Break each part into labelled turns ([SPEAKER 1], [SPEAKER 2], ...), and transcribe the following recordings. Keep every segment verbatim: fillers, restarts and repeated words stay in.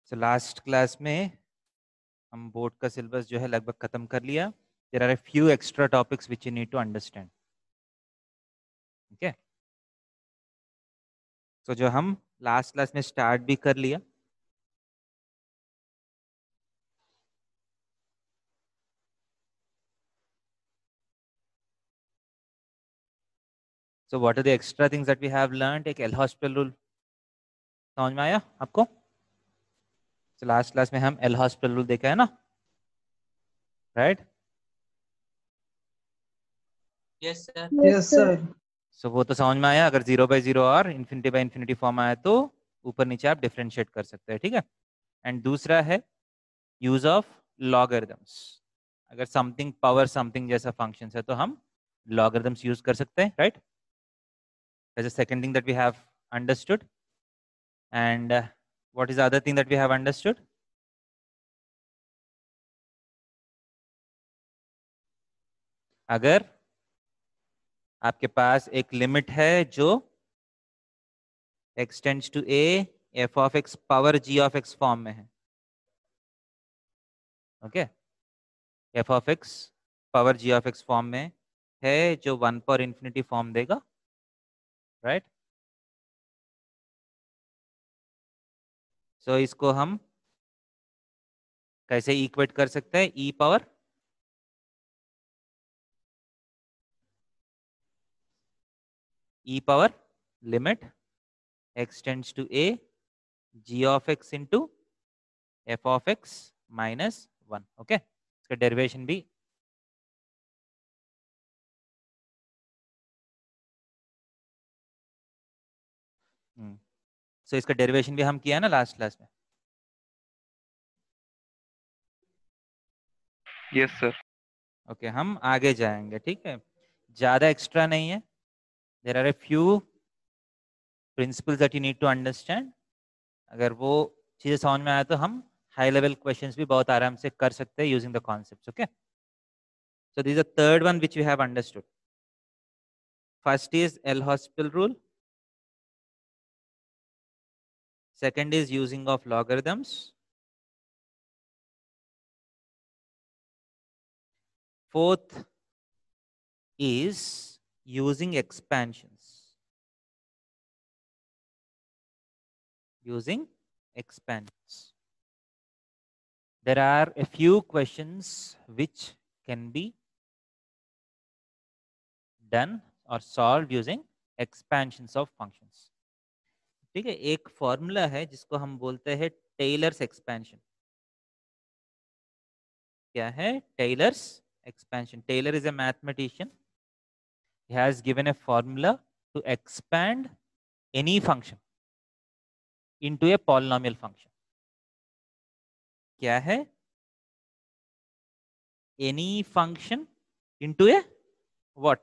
[SPEAKER 1] So last class में हम board का सिलेबस जो है लगभग खत्म कर लिया. There are a few extra topics which you need to understand. Okay, so जो हम लास्ट क्लास में स्टार्ट भी कर लिया. So what are the extra things that we have learned. एक एल हॉस्पिटल रूल समझ में आया आपको? तो लास्ट क्लास में हम एल हॉस्पिटल रूल देखा है ना, right?
[SPEAKER 2] Yes sir.
[SPEAKER 3] Yes sir.
[SPEAKER 1] So वो तो समझ में आया. अगर जीरो बाई जीरो और इन्फिनिटी बाई इन्फिनिटी फॉर्म आया तो ऊपर नीचे आप डिफ्रेंशिएट कर सकते हैं, ठीक है. एंड दूसरा है यूज ऑफ लॉगरिदम्स. अगर समथिंग पावर समथिंग जैसा फंक्शन है तो हम लॉगरिदम्स यूज कर सकते हैं, right? That's the second thing that we have understood. And what is the other thing that we have understood? अगर आपके पास एक लिमिट है जो x tends to a f of x power g of x form में है, okay, f of x power g of x form में है जो वन पर इंफिनिटी फॉर्म देगा, राइट? सो इसको हम कैसे इक्वेट कर सकते हैं? e power e power limit x tends to a g of x into f of x minus one. Okay, इसका डेरिवेशन भी हम्म सो इसका डेरिवेशन भी हम किया ना लास्ट क्लास में.
[SPEAKER 4] Yes sir.
[SPEAKER 1] ओके, हम आगे जाएंगे, ठीक है. ज्यादा एक्स्ट्रा नहीं है. There are a few principles that you need to understand. अगर वो चीजें समझ में आए तो हम हाई लेवल क्वेश्चंस भी बहुत आराम से कर सकते हैं using the concepts. Okay, so this is the third one which we have understood. First is L'Hospital rule. Second is using of logarithms. Fourth is using expansions. Using expansions. There are a few questions which can be done or solved using expansions of functions. ठीक है, एक formula है जिसको हम बोलते हैं tailors expansion. क्या है Taylor's expansion? Taylor is a mathematician. He has given a formula to expand any function into a polynomial function. क्या है? Any function into a what?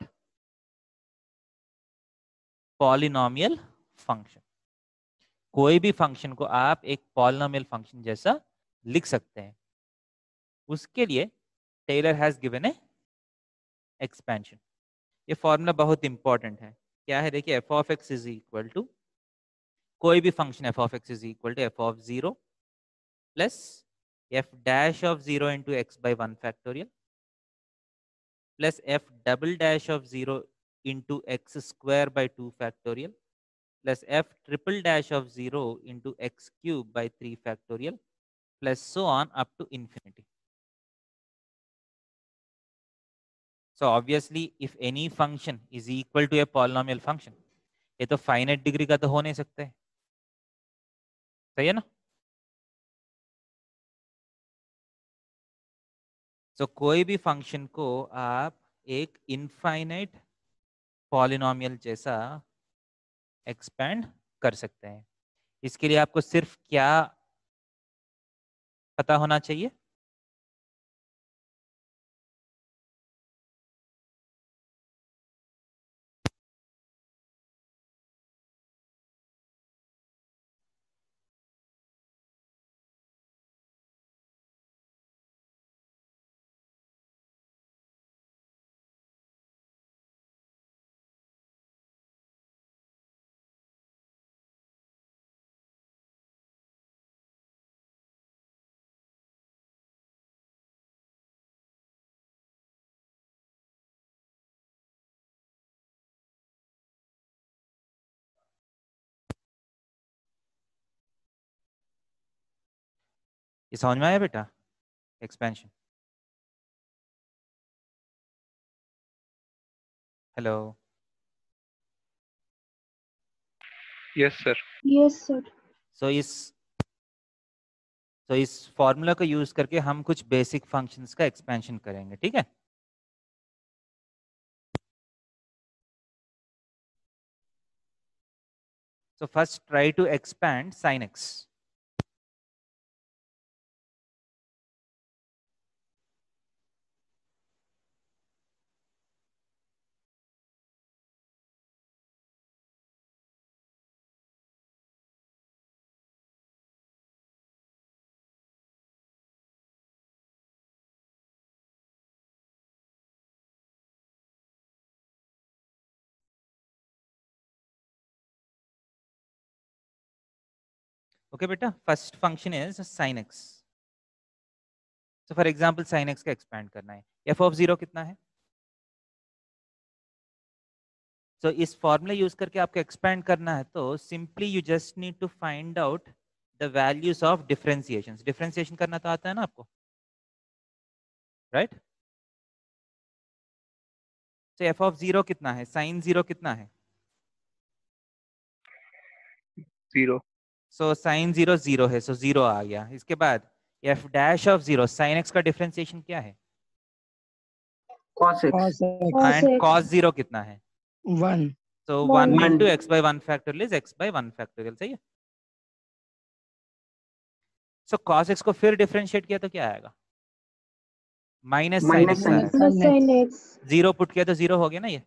[SPEAKER 1] Polynomial function. कोई भी फंक्शन को आप एक पॉलिनोमियल फंक्शन जैसा लिख सकते हैं. उसके लिए Taylor has given a expansion. ये फॉर्मूला बहुत इंपॉर्टेंट है. क्या है? देखिए, f of x is equal to कोई भी function f of x is equal to f of zero plus f dash of zero into x by one factorial plus f double dash of zero into x square by two factorial plus f triple dash of zero into x cube by three factorial plus so on up to infinity. So obviously if any function is equal to a polynomial function, ये तो finite degree का तो हो नहीं सकता है. सही है ना? तो so, कोई भी फंक्शन को आप एक इनफाइनाइट पॉलिनोमियल जैसा एक्सपेंड कर सकते हैं. इसके लिए आपको सिर्फ क्या पता होना चाहिए? ये समझ में आया बेटा expansion? Hello?
[SPEAKER 2] Yes sir.
[SPEAKER 3] Yes sir.
[SPEAKER 1] So इस तो इस फॉर्मूला को यूज करके हम कुछ बेसिक फंक्शंस का एक्सपेंशन करेंगे, ठीक है? So first try to expand sin x. Okay बेटा, first function is sin x. So for example sin x का एक्सपैंड करना है, f ऑफ जीरो कितना है? सो so, इस फॉर्मूला यूज करके आपको एक्सपैंड करना है, तो simply you just need to find out the values of differentiation. Differentiation करना तो आता है ना आपको, right? So f of zero कितना है, साइन जीरो कितना है?
[SPEAKER 2] Zero.
[SPEAKER 1] So sine zero zero है, सो so जीरो आ गया. इसके बाद f dash of zero, sine x का डिफरेंशिएशन क्या है?
[SPEAKER 4] cos x
[SPEAKER 3] cos
[SPEAKER 1] and
[SPEAKER 3] x
[SPEAKER 1] cos zero कितना है?
[SPEAKER 3] One.
[SPEAKER 1] So
[SPEAKER 3] One.
[SPEAKER 1] One
[SPEAKER 4] one
[SPEAKER 1] into x by one factorial is x by one factorial, सही है? सो कॉस एक्स को फिर differentiate किया तो क्या आएगा? Minus sine
[SPEAKER 4] minus
[SPEAKER 1] x
[SPEAKER 4] sin
[SPEAKER 1] आएगा.
[SPEAKER 4] x
[SPEAKER 3] Plus sin x.
[SPEAKER 1] Zero put किया तो जीरो हो गया ना. ये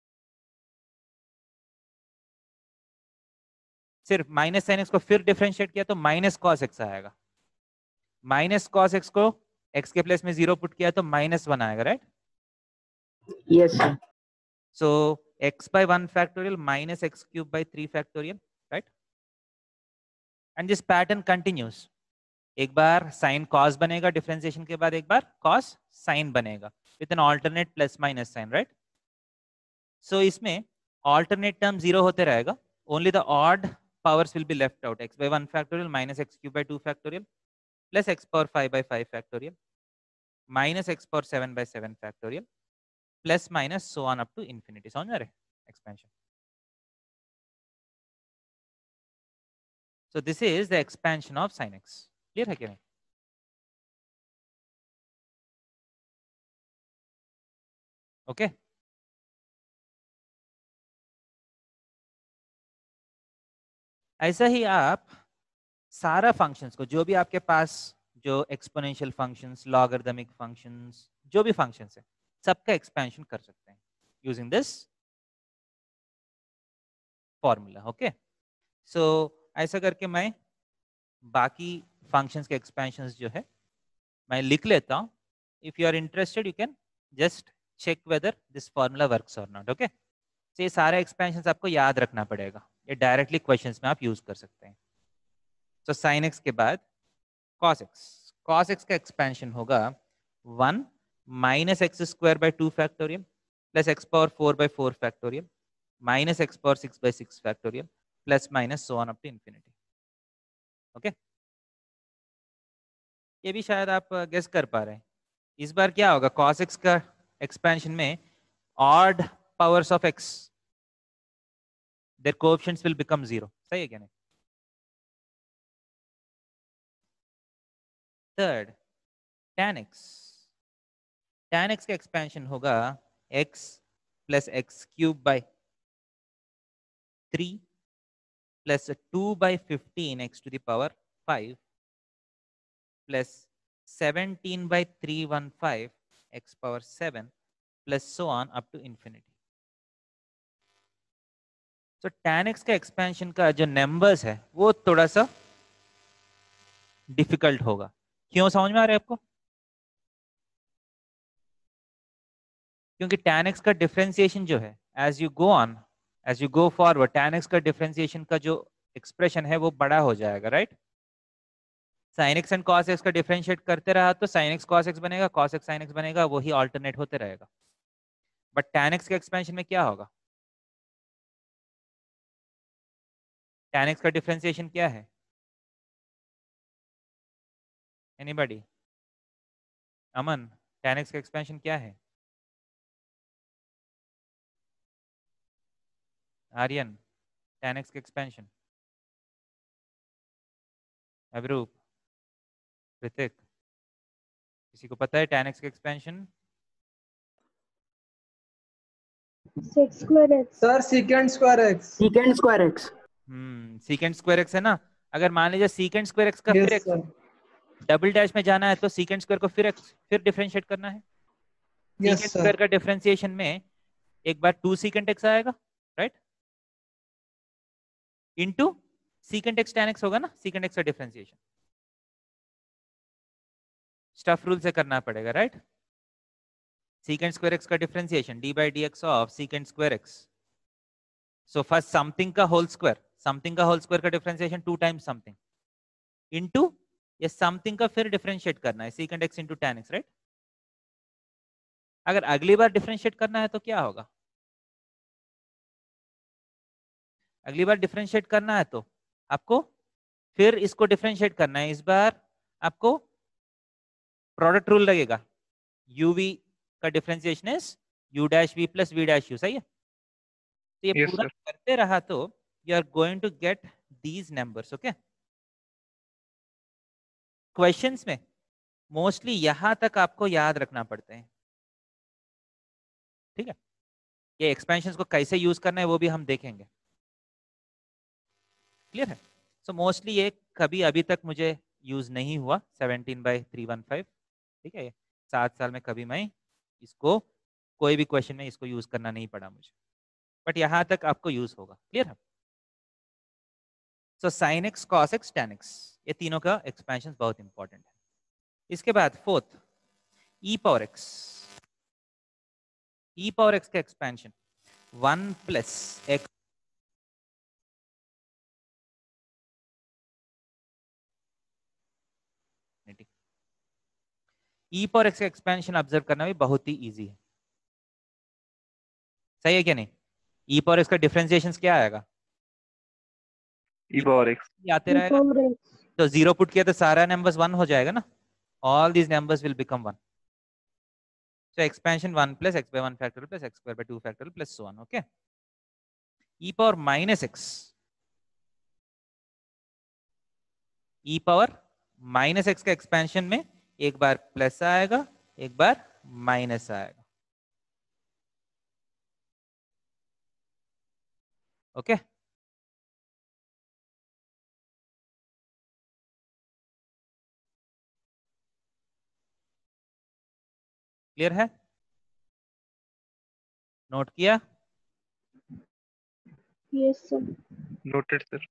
[SPEAKER 1] सिर्फ माइनस साइन एक्स को फिर डिफरेंशिएट किया तो माइनस कॉस एक्स आएगा. माइनस कॉस एक्स को एक्स के प्लेस में जीरो पुट किया तो माइनस वन आएगा, right?
[SPEAKER 4] yes sir
[SPEAKER 1] so x by one factorial minus x cube by three factorial, right? And this pattern continues. एक बार sine cos बनेगा डिफरेंशिएशन के बाद, एक बार कॉस साइन बनेगा with an alternate plus minus sine, right? So इसमें alternate term zero होते रहेगा. Only the odd powers will be left out. X by one factorial minus x cube by two factorial plus x power five by five factorial minus x power seven by seven factorial plus minus so on up to infinity. समझ में आ रहे expansion? So this is the expansion of sin x. Clear है क्या नहीं? Okay. ऐसा ही आप सारा फंक्शंस को, जो भी आपके पास जो एक्सपोनेंशियल फंक्शंस, लॉगरिदमिक फंक्शंस, जो भी फंक्शंस है, सबका एक्सपेंशन कर सकते हैं using this formula. Okay, so ऐसा करके मैं बाकी फंक्शंस के एक्सपेंशंस जो है मैं लिख लेता हूं. If you are interested you can just check whether this formula works और नॉट. ओके, तो ये सारे एक्सपेंशंस आपको याद रखना पड़ेगा, ये डायरेक्टली क्वेश्चंस में आप यूज कर सकते हैं. तो साइन एक्स के बाद कॉस एक्स. कॉस एक्स का एक्सपेंशन होगा one minus x square by two factorial plus x power four by four factorial minus x power six by six factorial plus minus so on up to infinity. Okay, ये भी शायद आप guess कर पा रहे हैं. इस बार क्या होगा, cos x का एक्सपेंशन में odd powers of x, their coefficients will become zero. सही है क्या नहीं? Third, tan x. tan x का एक्सपेंशन होगा x plus x cube by three plus two by fifteen x to the power five plus seventeen by three one five x power seven plus so on up to infinity. तो tan x का expansion का जो numbers है वो थोड़ा सा difficult होगा. क्यों, समझ में आ रहा है आपको? क्योंकि tan x का डिफरेंशिएशन जो है as you go on, as you go forward, tan x का डिफरेंशिएशन का जो एक्सप्रेशन है वो बड़ा हो जाएगा, right? sin x and cos x का डिफरेंशिएट करते रहा तो sin x cos x बनेगा, cos x sin x बनेगा, वही ऑल्टरनेट होते रहेगा. बट tan x के एक्सपेंशन में क्या होगा, tan x का डिफरेंशिएशन क्या है? एनीबॉडी? अमन, tan x का एक्सपेंशन क्या है? आर्यन, tan x का एक्सपेंशन? अभिरूप, ऋतिक, किसी को पता है tan x का expansion?
[SPEAKER 3] six square x.
[SPEAKER 5] Sir secant square x.
[SPEAKER 4] secant square x.
[SPEAKER 1] Hmm secant square x है ना। अगर मान लीजिए secant square x का
[SPEAKER 5] Yes,
[SPEAKER 1] फिर x
[SPEAKER 5] sir.
[SPEAKER 1] डबल डैश में जाना है तो secant स्क्वायर को फिर x फिर डिफरेंशिएट करना है।
[SPEAKER 5] Yes,
[SPEAKER 1] secant
[SPEAKER 5] sir.
[SPEAKER 1] स्क्वायर का डिफरेंशिएशन में एक बार टू secant x आएगा, right, into secant x tan x होगा ना, secant x का डिफरेंशिएशन स्टफ रूल से करना पड़ेगा, राइट। secant square x का differentiation d by dx of secant square x। So first something का होल स्क्वायर, समथिंग का होल स्क्वायर का differentiation two times something into ये समथिंग का फिर डिफरेंशिएट करना है secant x into tan x, right. अगर अगली बार डिफरेंशिएट करना है तो क्या होगा? अगली बार डिफरेंशिएट करना है तो आपको फिर इसको डिफरेंशिएट करना है। इस बार आपको प्रोडक्ट रूल लगेगा, uv का differentiation is u dash v plus v dash u, सही है। तो ये
[SPEAKER 2] Yes,
[SPEAKER 1] पूरा
[SPEAKER 2] sir.
[SPEAKER 1] करते रहा तो you are going to get these numbers, okay. Questions में मोस्टली यहां तक आपको याद रखना पड़ते हैं, ठीक है। ये एक्सपेंशंस को कैसे यूज करना है वो भी हम देखेंगे, क्लियर है। सो मोस्टली ये कभी अभी तक मुझे यूज नहीं हुआ seventeen by three one five, ठीक है। सात साल में कभी मैं इसको कोई भी क्वेश्चन में इसको यूज करना नहीं पड़ा मुझे, बट यहां तक आपको यूज होगा, क्लियर है। So sine x, cos x, tan x, ये तीनों का एक्सपेंशन बहुत इंपॉर्टेंट है। इसके बाद fourth e power x, e power x का expansion one plus x e power x का एक्सपेंशन ऑब्जर्व करना भी बहुत ही इजी है, सही है क्या नहीं? ई पावर एक्स का डिफरेंशिएशन क्या आएगा?
[SPEAKER 2] E power x.
[SPEAKER 1] आते
[SPEAKER 3] E
[SPEAKER 1] रहेगा
[SPEAKER 3] power x.
[SPEAKER 1] तो जीरो पुट किया तो सारा नंबर्स वन हो जाएगा ना, all these numbers will become one. So expansion one plus x by one factorial plus x square by two factorial plus so on, okay. E power minus x, e power minus x का expansion में एक बार plus आएगा एक बार minus आएगा, okay. Clear है? Note किया?
[SPEAKER 3] Yes, sir.
[SPEAKER 2] Noted, sir.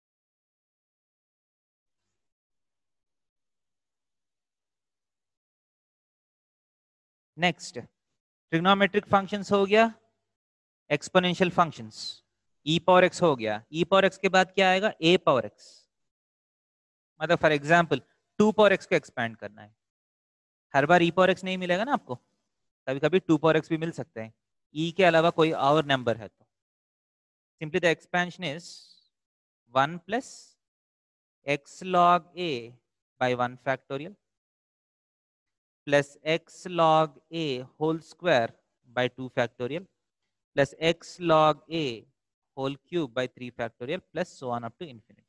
[SPEAKER 1] Next trigonometric functions हो गया, exponential functions, e power x हो गया। ई पावर एक्स के बाद क्या आएगा? A power x. मतलब for example two power x को एक्सपैंड करना है, हर बार ई पावर एक्स नहीं मिलेगा ना आपको, कभी कभी टू पावर एक्स भी मिल सकते हैं, ई के अलावा कोई और नंबर है तो simply the expansion is one plus x log a by one factorial plus x log a whole square by two factorial plus x log a whole cube by three factorial plus so on up to infinity.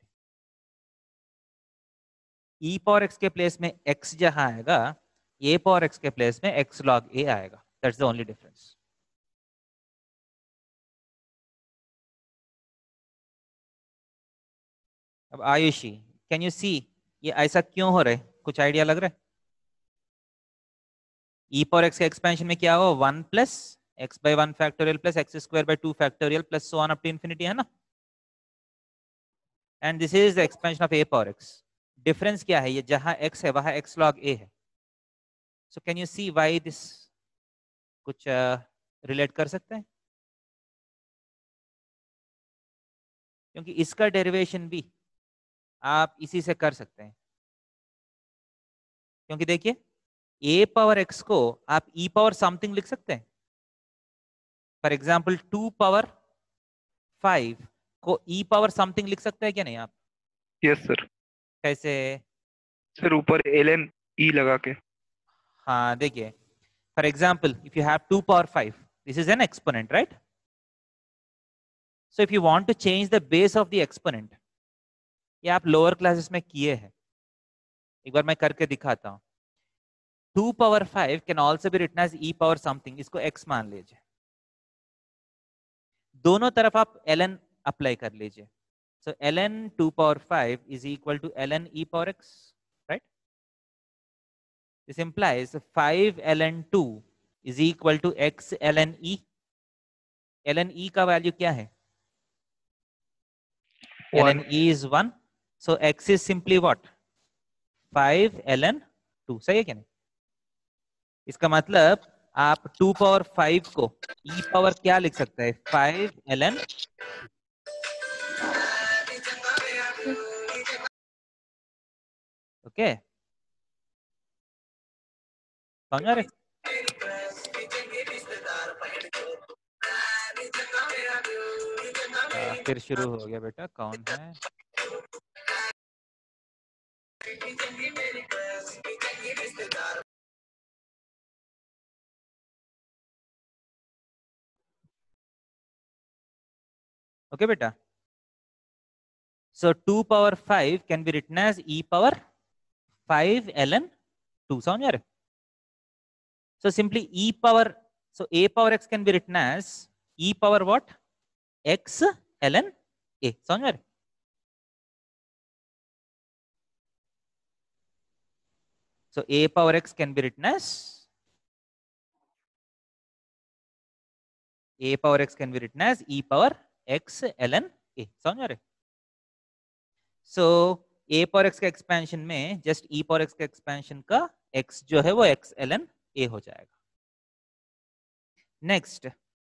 [SPEAKER 1] E power x के place में x जहां आएगा, a power x के place में x log a आएगा, that's the only difference. अब Ayushi, can you सी ये ऐसा क्यों हो रहा है? कुछ आइडिया लग रहा है? ई पावर एक्स के एक्सपेंशन में क्या हो? One plus x by one factorial plus x square by two factorial plus so on up to infinity, है ना। And this is the expansion of a power x. Difference क्या है? ये जहां x है वहां x log a है। So can you see why this? कुछ रिलेट uh, कर सकते हैं? क्योंकि इसका डेरिवेशन भी आप इसी से कर सकते हैं, क्योंकि देखिए a पावर x को आप e पावर समथिंग लिख सकते हैं। For example two power five को e पावर समथिंग लिख सकते हैं क्या नहीं आप?
[SPEAKER 2] Yes, sir.
[SPEAKER 1] कैसे?
[SPEAKER 2] सर ऊपर एल एन ई लगा के।
[SPEAKER 1] हाँ देखिए, for example if you have two power five, this is an exponent, right? So if you want to change the base of the exponent, ये आप लोअर क्लासेस में किए हैं, एक बार मैं करके दिखाता हूं। Two power five can also be written as e power something, इसको एक्स मान लीजिए, दोनों तरफ आप ln अप्लाई कर लीजिए। So ln two power five is equal to ln e power x, राइट? This implies five ln two is equal to x ln e। ln e का वैल्यू क्या है?
[SPEAKER 2] One.
[SPEAKER 1] ln e is one, so x is simply what? Five ln two, सही है क्या नहीं? इसका मतलब आप टू पावर फाइव को e पावर क्या लिख सकते हैं? फाइव ln, ओके, समझ आ रहे? आ, फिर शुरू हो गया बेटा, कौन है? ओके बेटा, so two power five can be written as e power five ln two, समझ आ रहे? So simply e power, so a power x can be written as e power what? x ln a, समझ आ रहे? So a power x can be written as a power x can be written as e power x ln a, समझ रहे? So a power x का expansion में just e power x का expansion का x जो है वो x ln a हो जाएगा। Next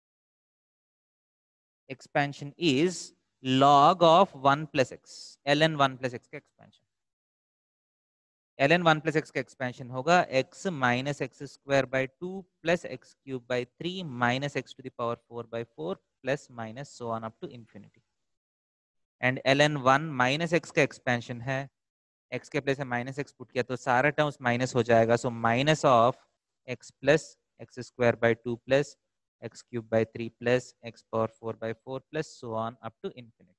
[SPEAKER 1] expansion is log of one plus x, ln one plus x का expansion. ln one plus x का एक्सपेंशन होगा x minus x square by two plus x cube by three minus x to the power four by four plus minus so on up to infinity. And ln one minus x का expansion है, x के place में minus x put किया तो सारा terms minus हो जाएगा, so minus of x plus x square by two plus x cube by three plus x power four by four plus so on up to infinity.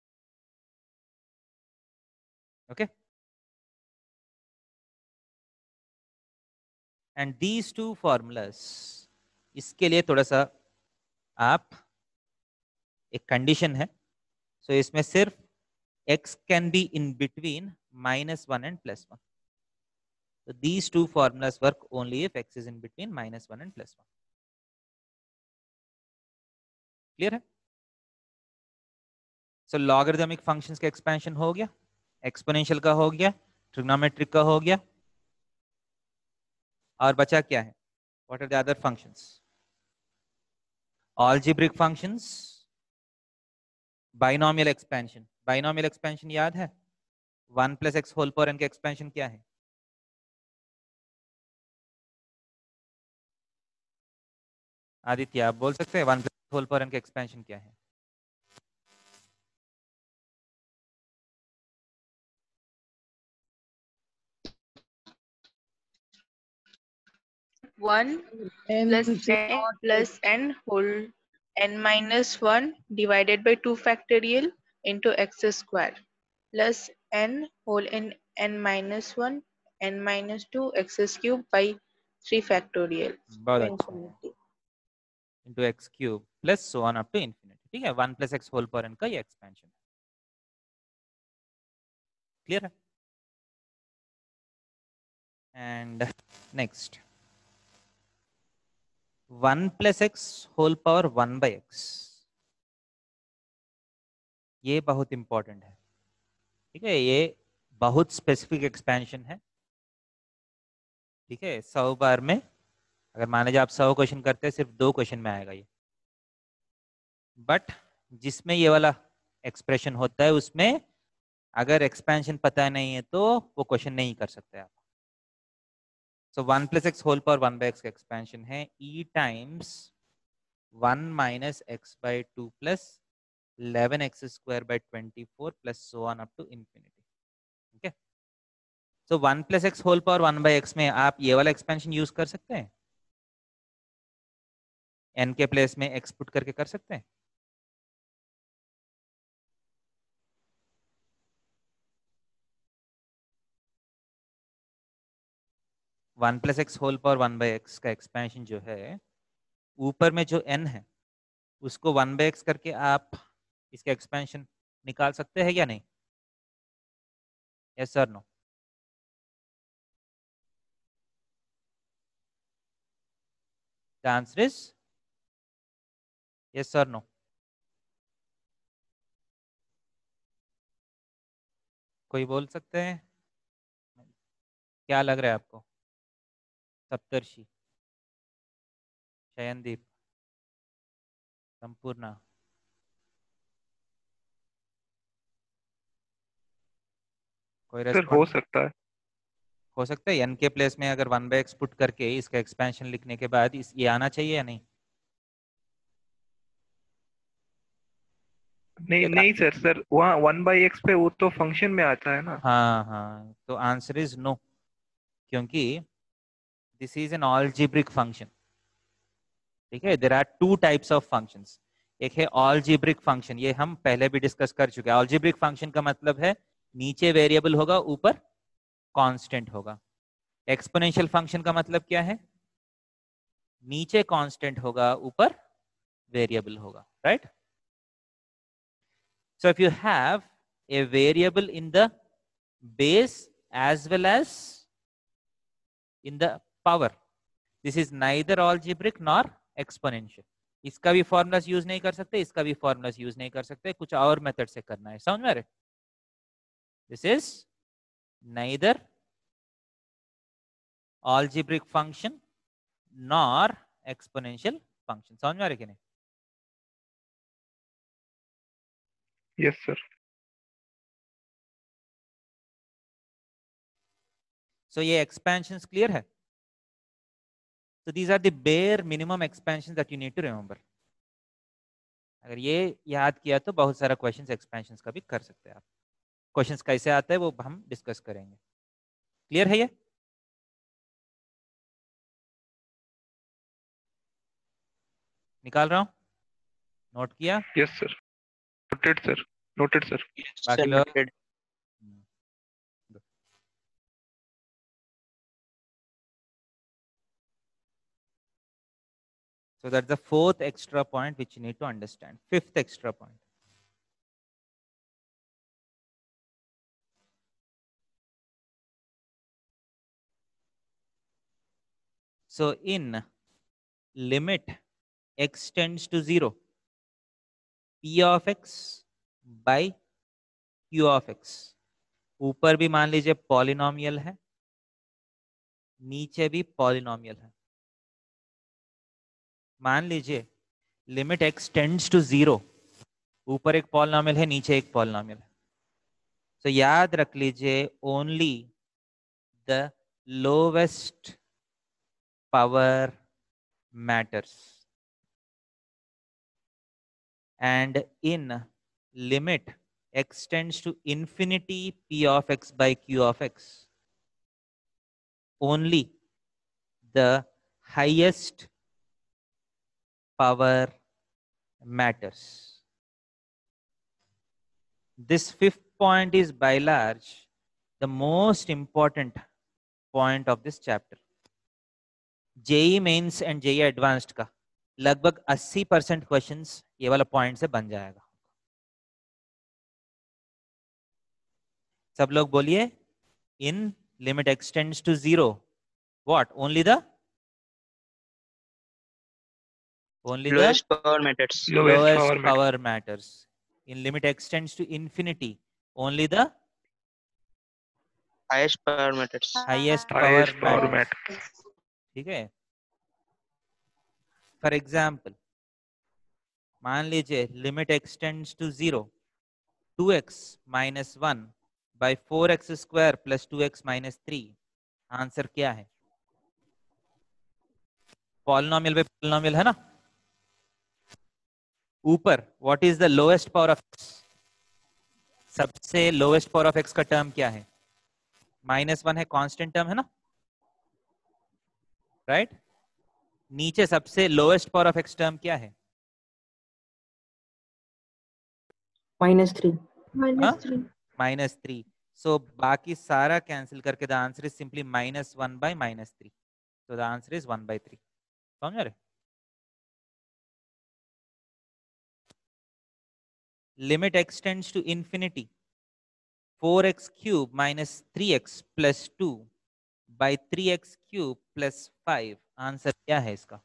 [SPEAKER 1] Okay, and these two formulas, इसके लिए थोड़ा सा आप एक condition है, so so इसमें सिर्फ x can be in between minus one and plus one, so these two formulas work only if x is in between minus one and plus one. Clear है? सो लॉगरिथमिक फंक्शंस का expansion हो गया, exponential का हो गया, trigonometric का हो गया, और बचा क्या है? What are the other functions? Algebraic functions, binomial expansion. Binomial expansion याद है? One plus x whole power n का एक्सपेंशन क्या है? आदित्य आप बोल सकते हैं one plus whole power n का एक्सपेंशन क्या है?
[SPEAKER 6] One plus n plus n whole n minus one divided by two factorial into x square plus n whole n n minus one n minus two x cube by three factorial
[SPEAKER 1] बहुत
[SPEAKER 6] to
[SPEAKER 1] अच्छा,
[SPEAKER 6] infinity
[SPEAKER 1] into x cube plus so on up to infinity. ठीक है, one plus x whole power n का ये expansion. Clear है? And next one plus x whole power one by x, ये बहुत important है। ठीक है, ये बहुत स्पेसिफिक एक्सपेंशन है। ठीक है, सौ बार में अगर मान लीजिए आप सौ क्वेश्चन करते हैं, सिर्फ दो क्वेश्चन में आएगा ये, बट जिसमें ये वाला एक्सप्रेशन होता है उसमें अगर एक्सपेंशन पता नहीं है तो वो क्वेश्चन नहीं कर सकते आप। So one plus x whole power one by x का एक्सपेंशन है e times one minus x by two plus eleven x square by twenty four plus so on up to infinity. Okay, so one plus x whole power one by x में आप ये वाला expansion use कर सकते हैं, N के place में x put करके कर सकते हैं। One plus x whole power one by x का एक्सपेंशन जो है, ऊपर में जो एन है उसको वन बाई एक्स करके आप इसका एक्सपेंशन निकाल सकते हैं या नहीं? Yes sir no? The answer is yes sir no? कोई बोल सकते हैं? क्या लग रहा है आपको? सप्तर्षि, शयनदीप, संपूर्णा, कोई
[SPEAKER 2] सर हो
[SPEAKER 1] रेस्पॉन्ड?
[SPEAKER 2] सकता है।
[SPEAKER 1] हो सकता है एन के प्लेस में अगर वन बाई एक्स पुट करके इसका एक्सपेंशन लिखने के बाद इस ये आना चाहिए या नहीं?
[SPEAKER 2] नहीं
[SPEAKER 1] देखा?
[SPEAKER 2] नहीं सर, सर वहाँ वन बाई एक्स पे वो तो फंक्शन में आता है ना।
[SPEAKER 1] हाँ हाँ, तो आंसर इज नो, क्योंकि this is an algebraic function. ठीक है, there are two types of functions. एक है अलजेब्रिक फंक्शन, ये हम पहले भी डिस्कस कर चुके हैं। अलजेब्रिक फंक्शन का मतलब है नीचे वेरिएबल होगा, ऊपर कांस्टेंट होगा। एक्सपोनेंशियल फंक्शन का मतलब क्या है? नीचे कांस्टेंट होगा, ऊपर वेरिएबल होगा, right? So if you have a variable in the base as well as in the power, this is neither algebraic nor exponential. इसका भी फॉर्मूलास यूज नहीं कर सकते, इसका भी फॉर्मूलास यूज नहीं कर सकते, कुछ और मेथड से करना है। समझ में आ रहे? This is neither algebraic function nor exponential function. समझ में आ रहे कि नहीं?
[SPEAKER 2] Yes sir.
[SPEAKER 1] So ये expansions clear है? So these are the bare minimum expansions that you need to remember. अगर ये याद किया तो बहुत सारा क्वेश्चंस एक्सपेंशंस का भी कर सकते हैं आप। क्वेश्चंस कैसे आते हैं वो हम डिस्कस करेंगे। क्लियर है ये? निकाल रहा हूं, नोट किया?
[SPEAKER 2] Yes sir, noted sir, noted sir.
[SPEAKER 1] बाकी लोग? So that's the fourth extra point which you need to understand. Fifth extra point. So in limit x tends to zero, p of x by q of x, ऊपर भी मान लीजिए polynomial है, नीचे भी polynomial है। मान लीजिए limit x tends to zero, ऊपर एक पॉलिनोमियल है, नीचे एक पॉलिनोमियल है। तो याद रख लीजिए only the lowest power matters, and in limit x tends to infinity p of x by q of x, only the highest power matters. This fifth point is by large the most important point of this chapter. J E E Mains and J E E Advanced का लगभग अस्सी percent questions ये वाला point से बन जाएगा। सब लोग बोलिए, in limit x tends to zero, what? Only the only
[SPEAKER 7] lowest
[SPEAKER 1] the
[SPEAKER 7] power matters.
[SPEAKER 2] Lowest
[SPEAKER 1] lowest
[SPEAKER 2] power
[SPEAKER 1] power,
[SPEAKER 2] matters.
[SPEAKER 1] matters. In limit x tends to infinity, only the
[SPEAKER 7] Highest power matters.
[SPEAKER 1] highest power,
[SPEAKER 2] Highest power
[SPEAKER 1] matters.
[SPEAKER 2] matters.
[SPEAKER 1] ठीक है? For example मान लीजिए limit x tends to zero, two x minus one by four x square plus two x minus three. Answer क्या है? Polynomial by polynomial है ना। ऊपर what is the lowest power of x, सबसे lowest power of x का term क्या है? Minus one है, कांस्टेंट टर्म है ना, राइट right? नीचे सबसे lowest power of x term क्या है?
[SPEAKER 4] Minus three.
[SPEAKER 3] minus three.
[SPEAKER 1] Minus three. So बाकी सारा कैंसिल करके the answer is simply minus one by minus three, तो the answer is one by three. समझ रहे? Limit x tends to infinity four x cube minus three x plus two by three x cube plus five. Answer क्या है इसका?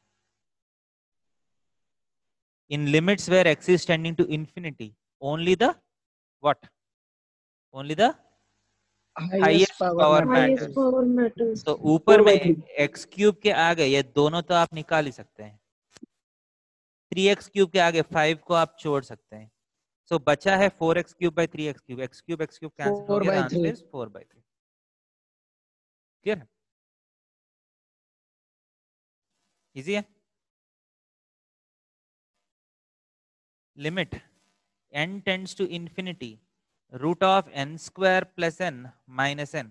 [SPEAKER 1] In limits where x is tending to infinity only the what? Only the highest power
[SPEAKER 3] Highest
[SPEAKER 1] matters.
[SPEAKER 3] power matters.
[SPEAKER 1] तो ऊपर
[SPEAKER 4] Four by
[SPEAKER 1] में
[SPEAKER 4] three.
[SPEAKER 1] X cube के आगे ये दोनों तो आप निकाल ही सकते हैं, थ्री एक्स क्यूब के आगे फाइव को आप छोड़ सकते हैं। सो so, बचा है four x cube by three x cube, x cube x cube cancel हो
[SPEAKER 5] Four
[SPEAKER 1] गया,
[SPEAKER 5] by
[SPEAKER 1] answer
[SPEAKER 5] three.
[SPEAKER 1] Is four by three. Clear है? इजी है। Limit n tends to infinity root of n square plus n minus n।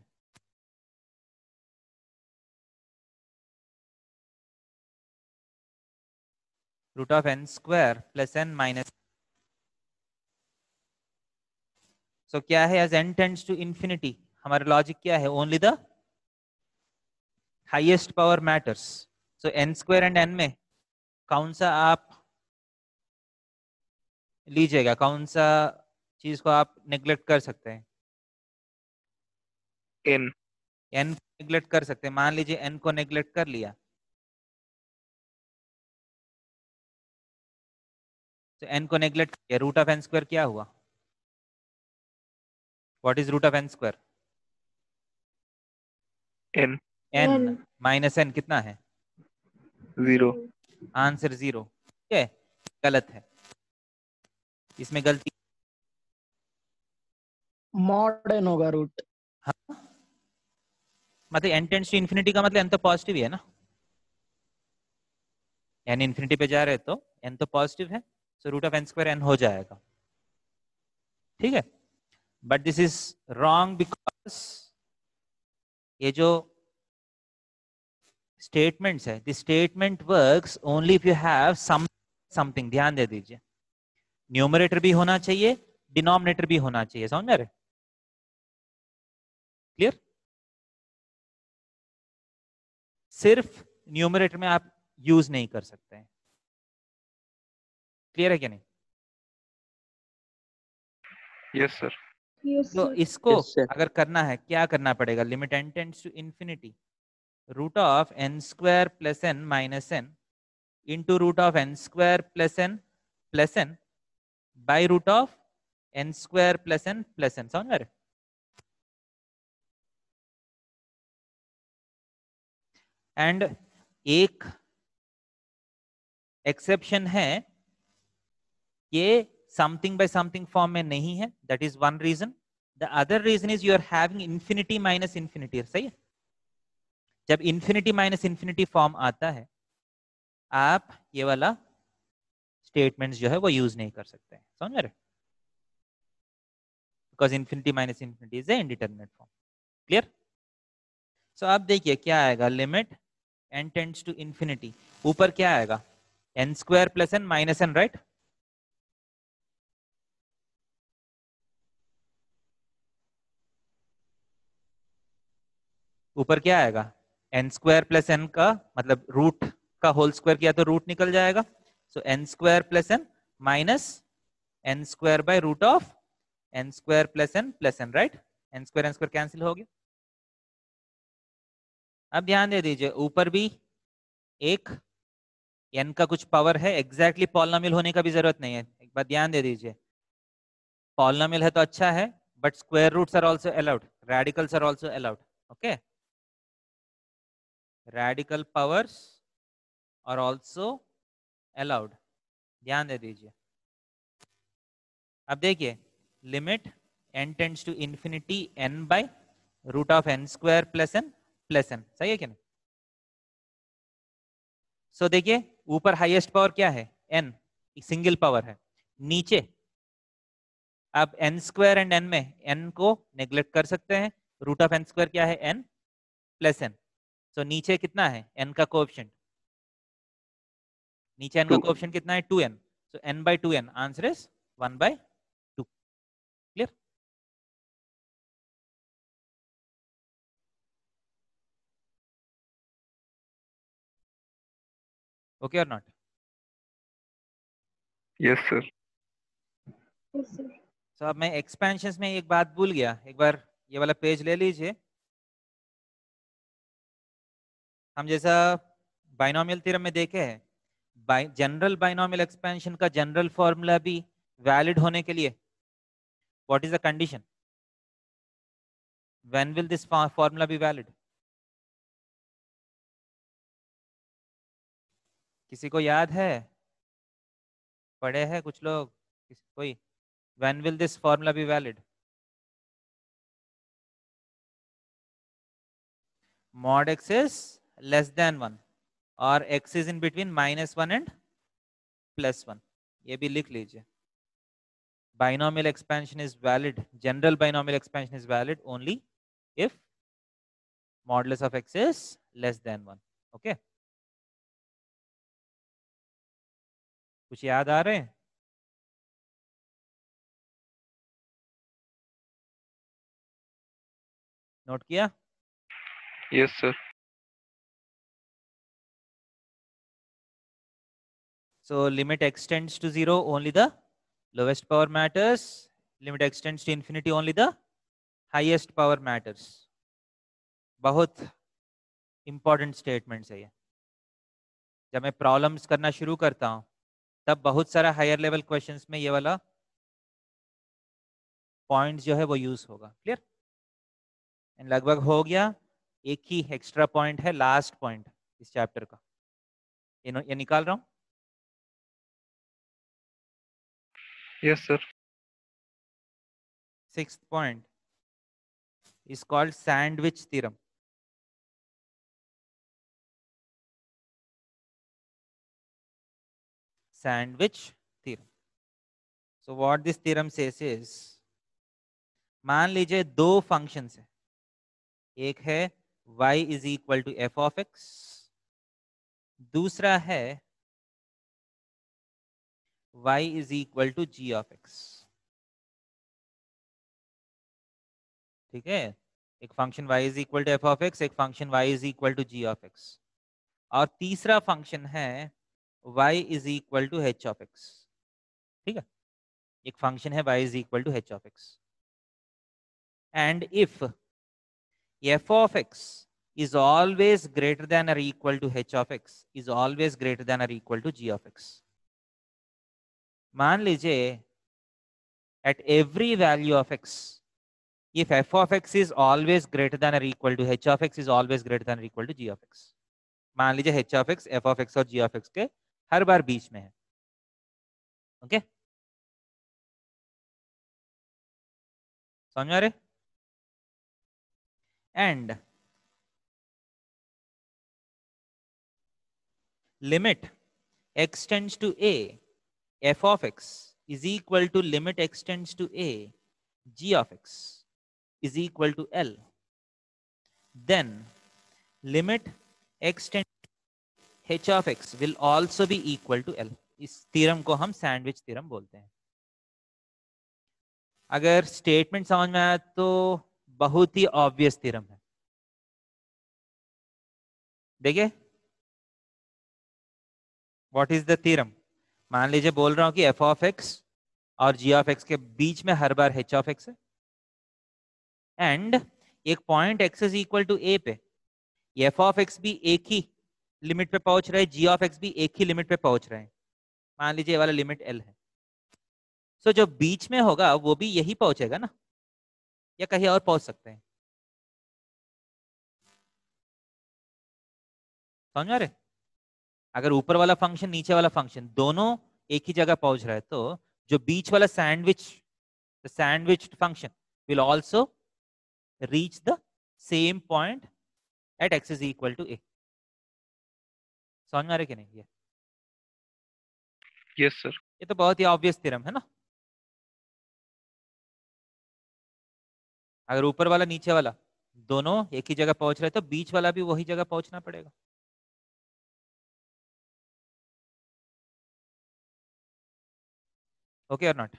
[SPEAKER 1] Root of n square plus n minus. So क्या है? As n tends to infinity हमारा logic क्या है? Only the highest power matters. So n square and n में कौन सा आप लीजिएगा, कौन सा चीज को आप नेग्लेक्ट कर सकते हैं?
[SPEAKER 2] n
[SPEAKER 1] n को नेग्लेक्ट कर सकते हैं। मान लीजिए n को नेग्लेक्ट कर लिया, तो n को नेग्लेक्ट किया, रूट ऑफ n स्क्वायर क्या हुआ? What is root of n square?
[SPEAKER 2] n
[SPEAKER 1] n
[SPEAKER 3] N.
[SPEAKER 1] Minus n कितना है?
[SPEAKER 2] zero
[SPEAKER 1] आंसर जीरो। ठीक है, गलत है, इसमें गलती।
[SPEAKER 5] मॉड एन होगा रूट।
[SPEAKER 1] हाँ? मतलब n टेंड्स टू इंफिनिटी का मतलब n तो पॉजिटिव ही है ना, n इंफिनिटी पे जा रहे हैं तो n तो पॉजिटिव है, so root of n square n हो जाएगा। ठीक है, but this is wrong because ये जो स्टेटमेंट्स है, this statement works only if you have some something. ध्यान दे दीजिए, न्यूमरेटर भी होना चाहिए, डिनोमिनेटर भी होना चाहिए। समझ रहे? क्लियर? सिर्फ न्यूमरेटर में आप यूज नहीं कर सकते हैं। क्लियर है क्या नहीं?
[SPEAKER 2] yes sir
[SPEAKER 3] Yes,
[SPEAKER 1] तो
[SPEAKER 3] sir.
[SPEAKER 1] इसको
[SPEAKER 4] Yes, sir.
[SPEAKER 1] अगर करना है क्या करना पड़ेगा? Limit n tends to infinity root of n square plus n minus n into root of n square plus n plus n by root of n square plus n plus n। समझ रहे? And एक exception है, ये something bye something form में नहीं है, that is one reason. The other reason is you are having infinity minus infinity. सही है, जब इंफिनिटी माइनस इंफिनिटी फॉर्म आता है आप ये वाला स्टेटमेंट्स जो है वो यूज नहीं कर सकते हैं। समझ रहे? Because infinity minus infinity is a indeterminate form. Clear? So आप देखिए क्या आएगा, limit n tends to infinity, ऊपर क्या आएगा? n square plus n minus n, right? ऊपर क्या आएगा? n स्क्वायर प्लस n का मतलब रूट का होल स्क्वायर किया तो रूट निकल जाएगा, so n square plus n minus n square by root of n square plus n plus n, right? n square n square cancel हो गया। अब ध्यान दे दीजिए, ऊपर भी एक n का कुछ पावर है, एग्जैक्टली पॉलिनोमियल होने का भी जरूरत नहीं है। एक बात ध्यान दे दीजिए, पॉलिनोमियल है तो अच्छा है, but square roots are also allowed, radicals are also allowed. Okay, radical powers are also allowed। ध्यान दे दीजिए। अब देखिए, limit n tends to infinity n by root of n square plus n plus n। सही है क्या नहीं? सो so, देखिए ऊपर हाईएस्ट पावर क्या है? n, सिंगल पावर है। नीचे अब n स्क्वायर एंड n में n को नेग्लेक्ट कर सकते हैं, रूट ऑफ एन स्क्वायर क्या है? N plus N. सो नीचे कितना है एन का कोएफिशिएंट? नीचे एन का
[SPEAKER 2] Two.
[SPEAKER 1] कोएफिशिएंट कितना है? Two n. So n by two n, answer is one by two. Clear? Okay और not?
[SPEAKER 2] Yes, sir.
[SPEAKER 3] Yes, sir.
[SPEAKER 1] So अब मैं एक्सपेंशंस में एक बात भूल गया, एक बार ये वाला पेज ले लीजिए। हम जैसा बाइनोमियल थ्योरम में देखे हैं, जनरल बाइनोमियल एक्सपेंशन का जनरल फॉर्मूला भी वैलिड होने के लिए what is the condition? When will this formula be valid? किसी को याद है? पढ़े हैं कुछ लोग? किसी कोई? When will this formula be valid? mod x is less than one और x is in between minus one and plus one। ये भी लिख लीजिए। binomial expansion is valid, general binomial expansion is valid only if modulus of x is less than one। okay? कुछ याद आ रहे हैं? Note किया?
[SPEAKER 2] Yes, sir.
[SPEAKER 1] So limit x tends to zero, only the lowest power matters. Limit x tends to infinity, only the highest power matters। बहुत important statements है ये। जब मैं प्रॉब्लम्स करना शुरू करता हूं तब बहुत सारा हायर लेवल क्वेश्चंस में ये वाला पॉइंट जो है वो यूज होगा। क्लियर? लगभग हो गया। एक ही एक्स्ट्रा पॉइंट है, लास्ट पॉइंट इस चैप्टर का, ये, ये निकाल रहा हूं।
[SPEAKER 2] Yes, sir.
[SPEAKER 1] Sixth point is called sandwich theorem। Sandwich theorem। So what this theorem says is, मान लीजिए दो फंक्शंस है, एक है y is equal to f of x, दूसरा है y is equal to g of x। ठीक है? एक function y is equal to f of x, एक function y is equal to g of x, और तीसरा फंक्शन है y is equal to h of x। ठीक है? एक फंक्शन है y is equal to h of x, and if f of x is always greater than or equal to h of x is always greater than or equal to g of x। मान लीजिए at every value of x, if f of x is always greater than or equal to h of x is always greater than or equal to g of x। मान लीजिए h of x, f of x और g of x के हर बार बीच में है। Okay? समझ आ रहे? And limit x tends to a, f of x is equal to limit x tends to a, g of x is equal to L, then limit x tends to h of x will also be equal to L। इस theorem को हम sandwich theorem बोलते हैं। अगर statement समझ में आया तो बहुत ही ऑब्वियस थ्योरम है। देखिए व्हाट इज द थ्योरम। मान लीजिए बोल रहा हूं कि f of x और g of x के बीच में हर बार h of x है, एंड एक point x is equal to a पे f of x भी एक ही लिमिट पे पहुंच रहे हैं, g of x भी एक ही लिमिट पे पहुंच रहे हैं। मान लीजिए ये वाला लिमिट L है, सो so, जो बीच में होगा वो भी यही पहुंचेगा ना, या कहीं और पहुंच सकते हैं? समझ आ रहे? अगर ऊपर वाला फंक्शन नीचे वाला फंक्शन दोनों एक ही जगह पहुंच रहा है तो जो बीच वाला sandwich the sandwich function will also reach the same point at x is equal to a। समझ में आ रहे कि नहीं? ये
[SPEAKER 2] Yes, sir.
[SPEAKER 1] ये तो बहुत ही ऑब्वियस थ्योरम है ना। अगर ऊपर वाला नीचे वाला दोनों एक ही जगह पहुंच रहे तो बीच वाला भी वही जगह पहुंचना पड़ेगा। Okay or not?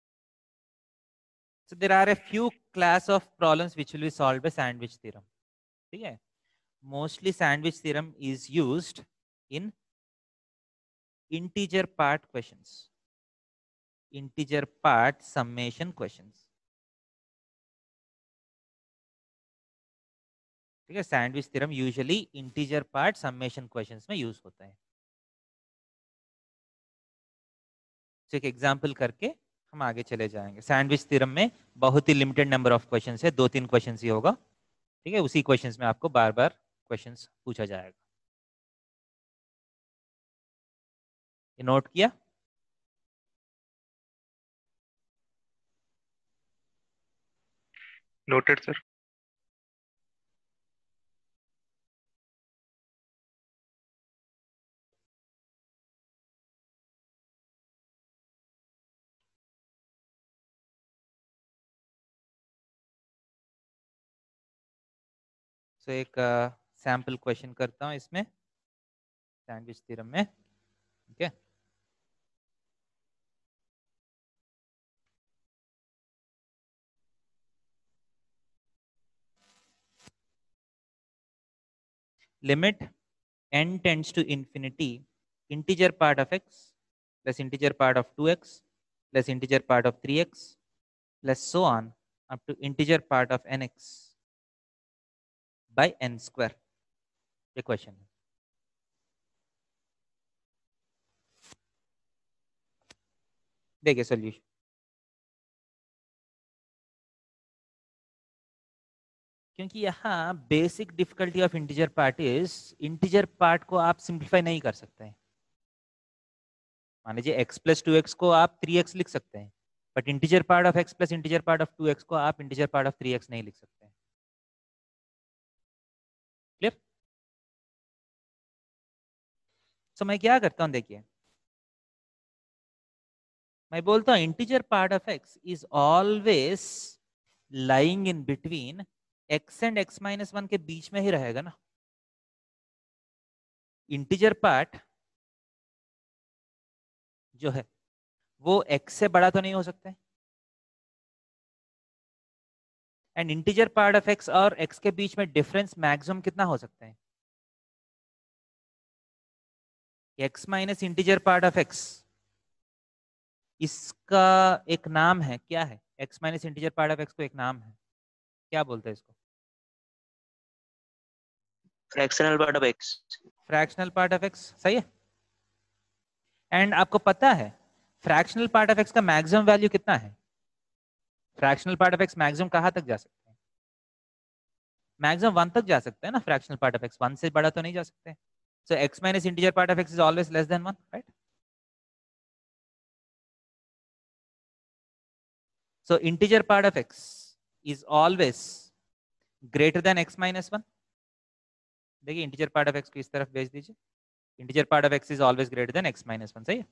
[SPEAKER 1] So there are a few class of problems which will be solved by sandwich theorem. ठीक है? Mostly sandwich theorem is used in integer part questions, integer part summation questions. ठीक है? Sandwich theorem usually integer part summation questions में use होता है। तो एक example करके हम आगे चले जाएंगे। सैंडविच थ्योरम में बहुत ही लिमिटेड नंबर ऑफ क्वेश्चंस है, दो तीन क्वेश्चंस ही होगा। ठीक है, उसी क्वेश्चंस में आपको बार बार क्वेश्चंस पूछा जाएगा। ये नोट किया?
[SPEAKER 2] Noted sir.
[SPEAKER 1] सो so, एक सैंपल uh, क्वेश्चन करता हूं इसमें सैंडविच थ्योरम में। ठीक है, limit n tends to infinity, integer part of x plus integer part of two x plus integer part of three x plus so on up to integer part of nx by n square। ये question है। देखिए solution, क्योंकि यहाँ basic difficulty of integer part is integer part को आप simplify नहीं कर सकते हैं। मान लीजिए x प्लस टू एक्स को आप थ्री एक्स लिख सकते हैं, but integer part of x plus integer part of two x को आप integer part of three x नहीं लिख सकते हैं। क्लियर? सो मैं क्या करता हूं, देखिए मैं बोलता हूं integer part of x is always lying in between x and x minus one के बीच में ही रहेगा ना। इंटीजर पार्ट जो है वो x से बड़ा तो नहीं हो सकता है, and integer part of x और x के बीच में डिफरेंस मैक्सिमम कितना हो सकता है? x minus integer part of x, इसका एक नाम है, क्या है? x minus integer part of x को एक नाम है, क्या बोलते हैं इसको?
[SPEAKER 7] Fractional part of x।
[SPEAKER 1] Fractional part of x, सही है। एंड आपको पता है फ्रैक्शनल पार्ट ऑफ x का मैक्सिमम वैल्यू कितना है? Fractional part of x maximum कहां तक जा सकते हैं? मैक्सिमम वन तक जा सकते हैं ना। Fractional part of x one से बड़ा तो नहीं जा सकते। So x minus integer part of x is always less than one, right? So integer part of x is always greater than x minus one. देखिए इंटीजर पार्ट ऑफ x को इस तरफ भेज दीजिए, integer part of x is always greater than x minus one, सही है।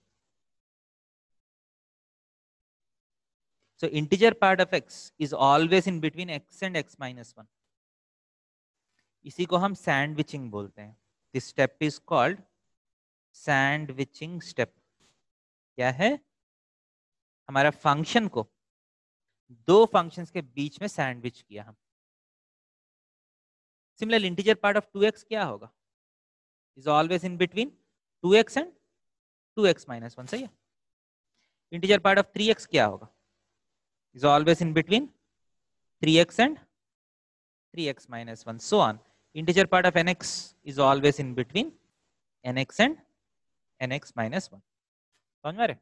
[SPEAKER 1] So integer part of x is always in between x and x minus one. इसी को हम sandwiching बोलते हैं। This step is called sandwiching step। क्या है? हमारा फंक्शन को दो फंक्शंस के बीच में सैंडविच किया हम। Similarly integer part of two x क्या होगा? Is always in between two x and two x minus one, सही है। Integer part of three x क्या होगा? is always in between three x and three x minus one, so on. Integer part of nx is always in between nx and nx minus one. समझ में आ रहे?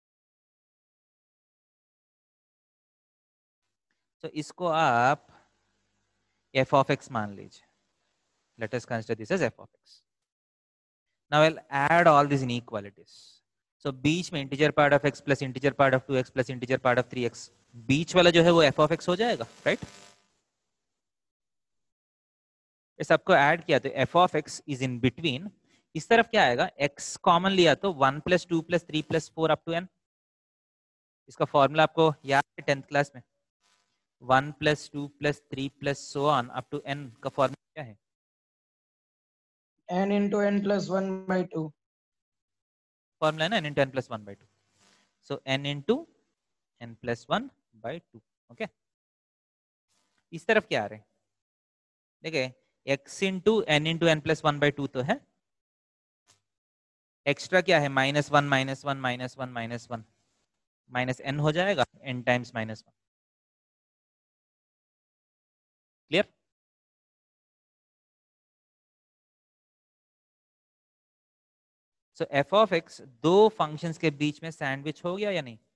[SPEAKER 1] तो इसको आप f of x मान लीजिए। Let us consider this as f of x. Now I'll add all these inequalities. So बीच में integer part of x plus integer part of two x plus integer part of three x, बीच वाला जो है वो f of x हो जाएगा, right? इस सबको ऐड किया तो f of x is in between, इस तरफ क्या आएगा? x कॉमन लिया तो one plus two plus three plus four up to n। इसका फॉर्मूला आपको याद है टेंथ क्लास में? One plus two plus three plus so on up to n का फॉर्मूला क्या है?
[SPEAKER 5] n into n plus one by two.
[SPEAKER 1] Formula है ना n into n plus one by two. So n into n plus one by two. Okay, इस तरफ क्या आ रहे हैं? देखिए x into n into n plus one by two तो है, एक्स्ट्रा क्या है? Minus one minus one minus one minus one minus n हो जाएगा, n times minus one. Clear? So f of x दो फंक्शंस के बीच में सैंडविच हो गया या नहीं?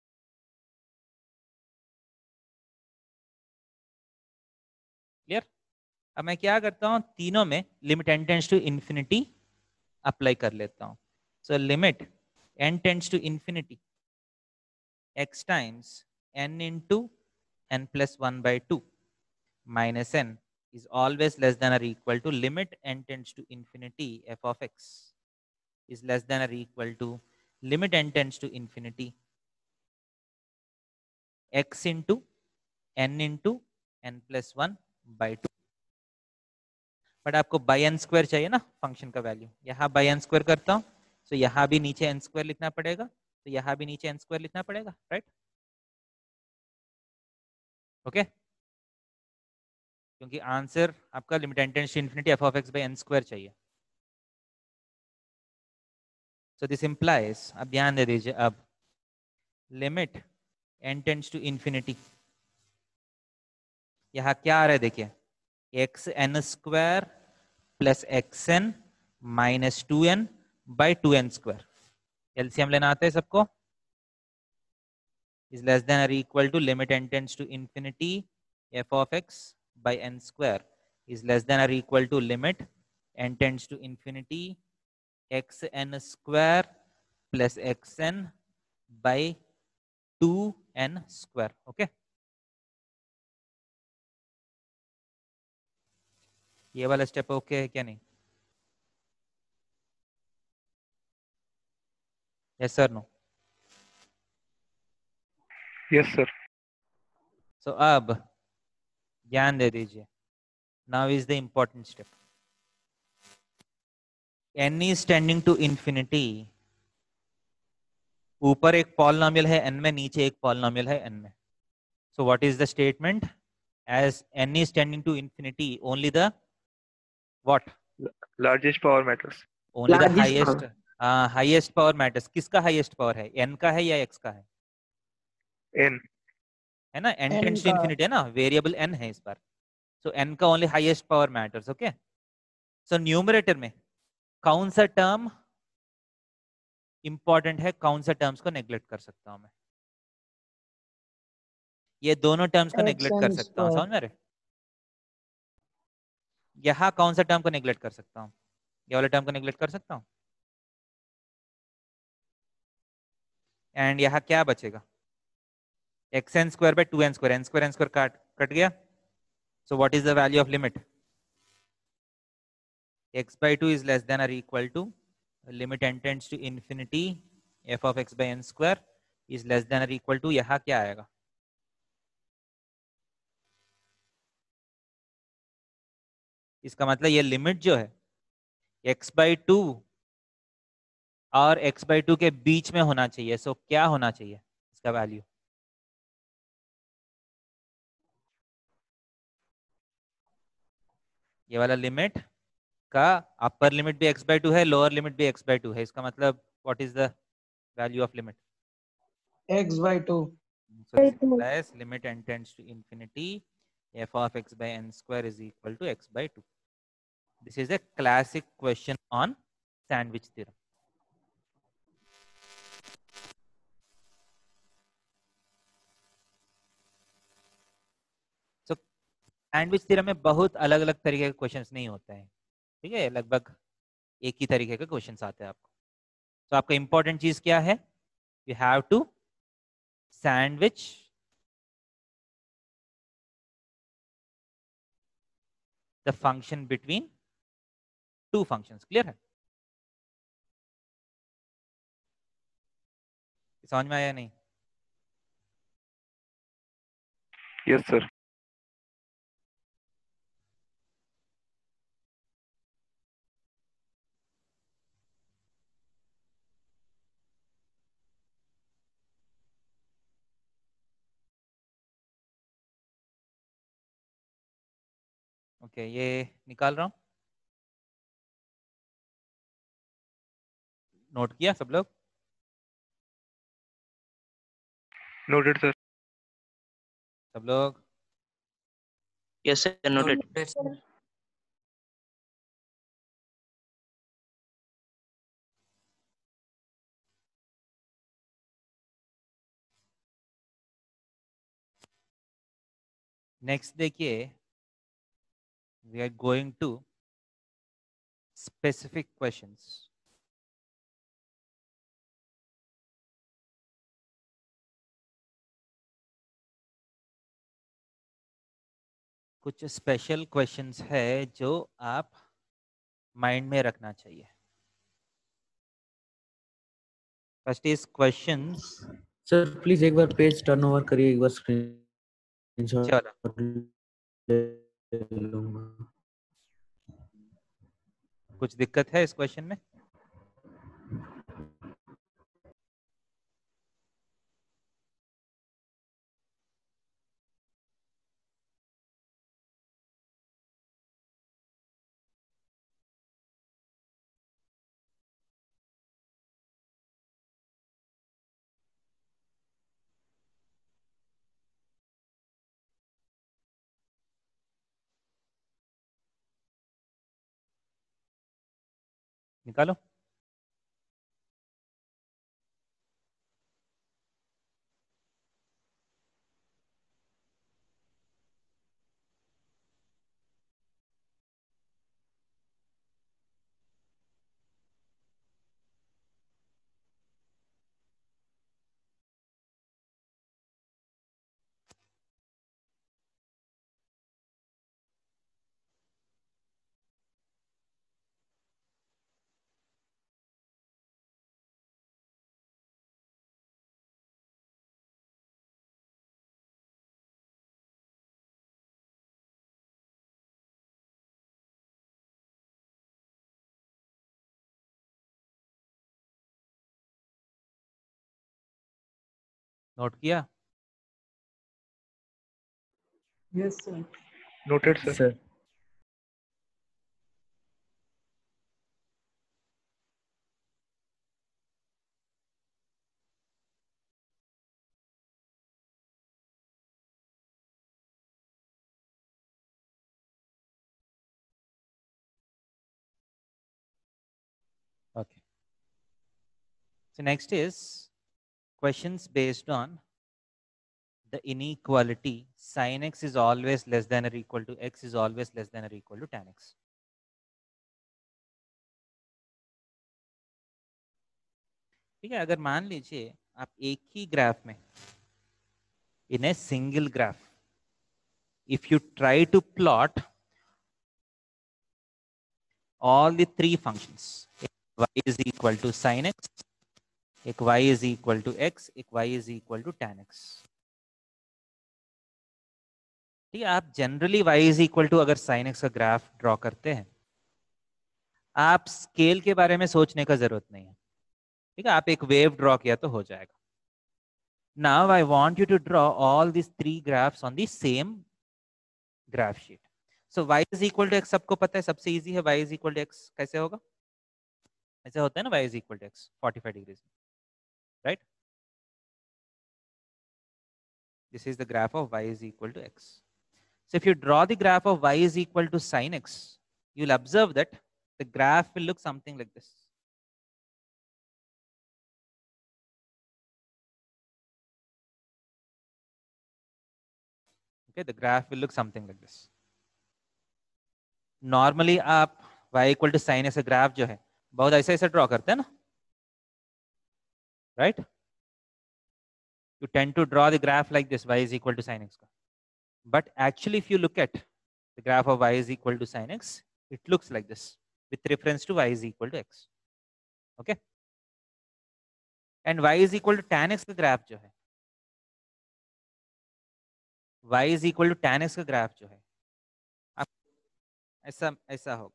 [SPEAKER 1] क्लियर? अब मैं क्या करता हूं, तीनों में limit n tends to infinity apply कर लेता हूं. So limit n tends to infinity x times n into n plus one by two minus n is always less than or equal to limit n tends to infinity f of x is less than or equal to limit n tends to infinity x into n into n plus one by two. But आपको by n square चाहिए ना function का value. यहाँ by n square करता हूँ, तो यहाँ भी नीचे एन स्क्वायर लिखना पड़ेगा, तो यहाँ भी नीचे एन स्क्वायर लिखना पड़ेगा, राइट? ओके, क्योंकि आंसर आपका limit n tends to infinity f of x by n square चाहिए. सो दिस इंप्लाइज, अब ध्यान दे दीजिए, अब limit n tends to infinity, यहाँ क्या आ रहा है देखिए, x n square plus x n minus two n by two n square. LCM लेना आता है सबको. is less than or equal to limit n tends to infinity f of x by n square is less than or equal to limit n tends to infinity x n square plus xn by two n square. Okay okay? ये वाला step okay okay है क्या नहीं? Yes sir, no?
[SPEAKER 2] Yes sir.
[SPEAKER 1] So अब ध्यान दे दीजिए, now is the important step. n is tending to infinity, ऊपर एक पॉलिनोमियल है n में, नीचे एक पॉलिनोमियल है n में. So what is the statement? As n is tending to infinity, only the what?
[SPEAKER 2] Largest power matters.
[SPEAKER 1] Only the
[SPEAKER 4] Largest
[SPEAKER 1] highest
[SPEAKER 4] power.
[SPEAKER 1] uh, highest power matters. किसका highest power है? n का है या x का है?
[SPEAKER 2] N.
[SPEAKER 1] है ना, n
[SPEAKER 5] n
[SPEAKER 1] tends to
[SPEAKER 5] का
[SPEAKER 1] infinity है ना, वेरिएबल n है इस बार. सो n का only highest power matters. Okay, so numerator में कौन सा टर्म इंपॉर्टेंट है, कौन सा टर्म्स को नेग्लेक्ट कर सकता हूं मैं? ये दोनों टर्म्स को नेग्लेक्ट कर
[SPEAKER 5] xn
[SPEAKER 1] सकता हूं,
[SPEAKER 5] square.
[SPEAKER 1] समझ में आ रहे? यहाँ कौन सा टर्म को नेग्लेक्ट कर सकता हूँ? ये वाला टर्म को नेग्लेक्ट कर सकता हूँ. एंड यहाँ क्या बचेगा? X n square by two n square, n square n square काट कट गया. So what is the value of limit? x by two is less than or equal to limit n tends to infinity f of x by n square is less than or equal to, यहाँ क्या आएगा? इसका मतलब ये limit जो है x by two और x by two के बीच में होना चाहिए. सो so, क्या होना चाहिए इसका वैल्यू? ये वाला लिमिट का अपर लिमिट भी x by टू है, लोअर लिमिट भी x by टू है. इसका मतलब what is the value of limit?
[SPEAKER 5] x by two.
[SPEAKER 1] So this implies limit n tends to infinity f of x by n square is equal to x by two. This is a classic question on sandwich theorem. So sandwich theorem में बहुत अलग अलग तरीके के questions नहीं होते हैं, ठीक है, लगभग एक ही तरीके के क्वेश्चंस आते हैं आपको. तो आपका इंपॉर्टेंट चीज क्या है? You have to sandwich the function between two functions. Clear है? समझ में आया नहीं?
[SPEAKER 2] Yes sir.
[SPEAKER 1] ओके, ये निकाल रहा हूँ, नोट किया सब लोग?
[SPEAKER 2] Noted sir.
[SPEAKER 1] सब लोग
[SPEAKER 7] Yes, sir. Noted.
[SPEAKER 1] नेक्स्ट देखिए, we are going to specific questions. कुछ स्पेशल क्वेश्चंस है जो आप माइंड में रखना चाहिए। First is questions.
[SPEAKER 4] Sir please एक बार पेज टर्न ओवर करिए, एक बार स्क्रीनशॉट
[SPEAKER 1] चलो,
[SPEAKER 4] ले लूंगा।
[SPEAKER 1] कुछ दिक्कत है इस क्वेश्चन में? निकालो। नोट किया?
[SPEAKER 5] Yes, sir.
[SPEAKER 2] Noted sir.
[SPEAKER 4] Sir
[SPEAKER 1] Okay. So next is questions based on the inequality sin x is always less than or equal to x is always less than or equal to tan x. ठीक है, अगर मान लीजिए आप एक ही graph में, in a single graph, if you try to plot all the three functions, y is equal to sin x, एक y is equal to x, एक y is equal to tan x. ठीक है, आप generally y is equal to अगर sin x का graph draw करते हैं, आप स्केल के बारे में सोचने का जरूरत नहीं है। ठीक है, आप एक वेव ड्रॉ किया तो हो जाएगा। Now I want you to draw all these three graphs on the same graph sheet. So y is equal to x सबको पता है, सबसे इजी है। y is equal to x कैसे होगा? ऐसे होता है ना, y is equal to x forty-five degrees, right? This is the graph of y is equal to x. So if you draw the graph of y is equal to sin x, you'll observe that the graph will look something like this. Okay, the graph will look something like this. Normally आप y equal to sin x graph जो है बहुत ऐसे ऐसे draw करते हैं ना, right? You tend to draw the graph like this, y is equal to sin x. But actually if you look at the graph of y is equal to sin x, it looks like this with reference to y is equal to x. Okay? And y is equal to tan x का graph जो है y is equal to tan x का graph जो है आप ऐसा ऐसा होगा,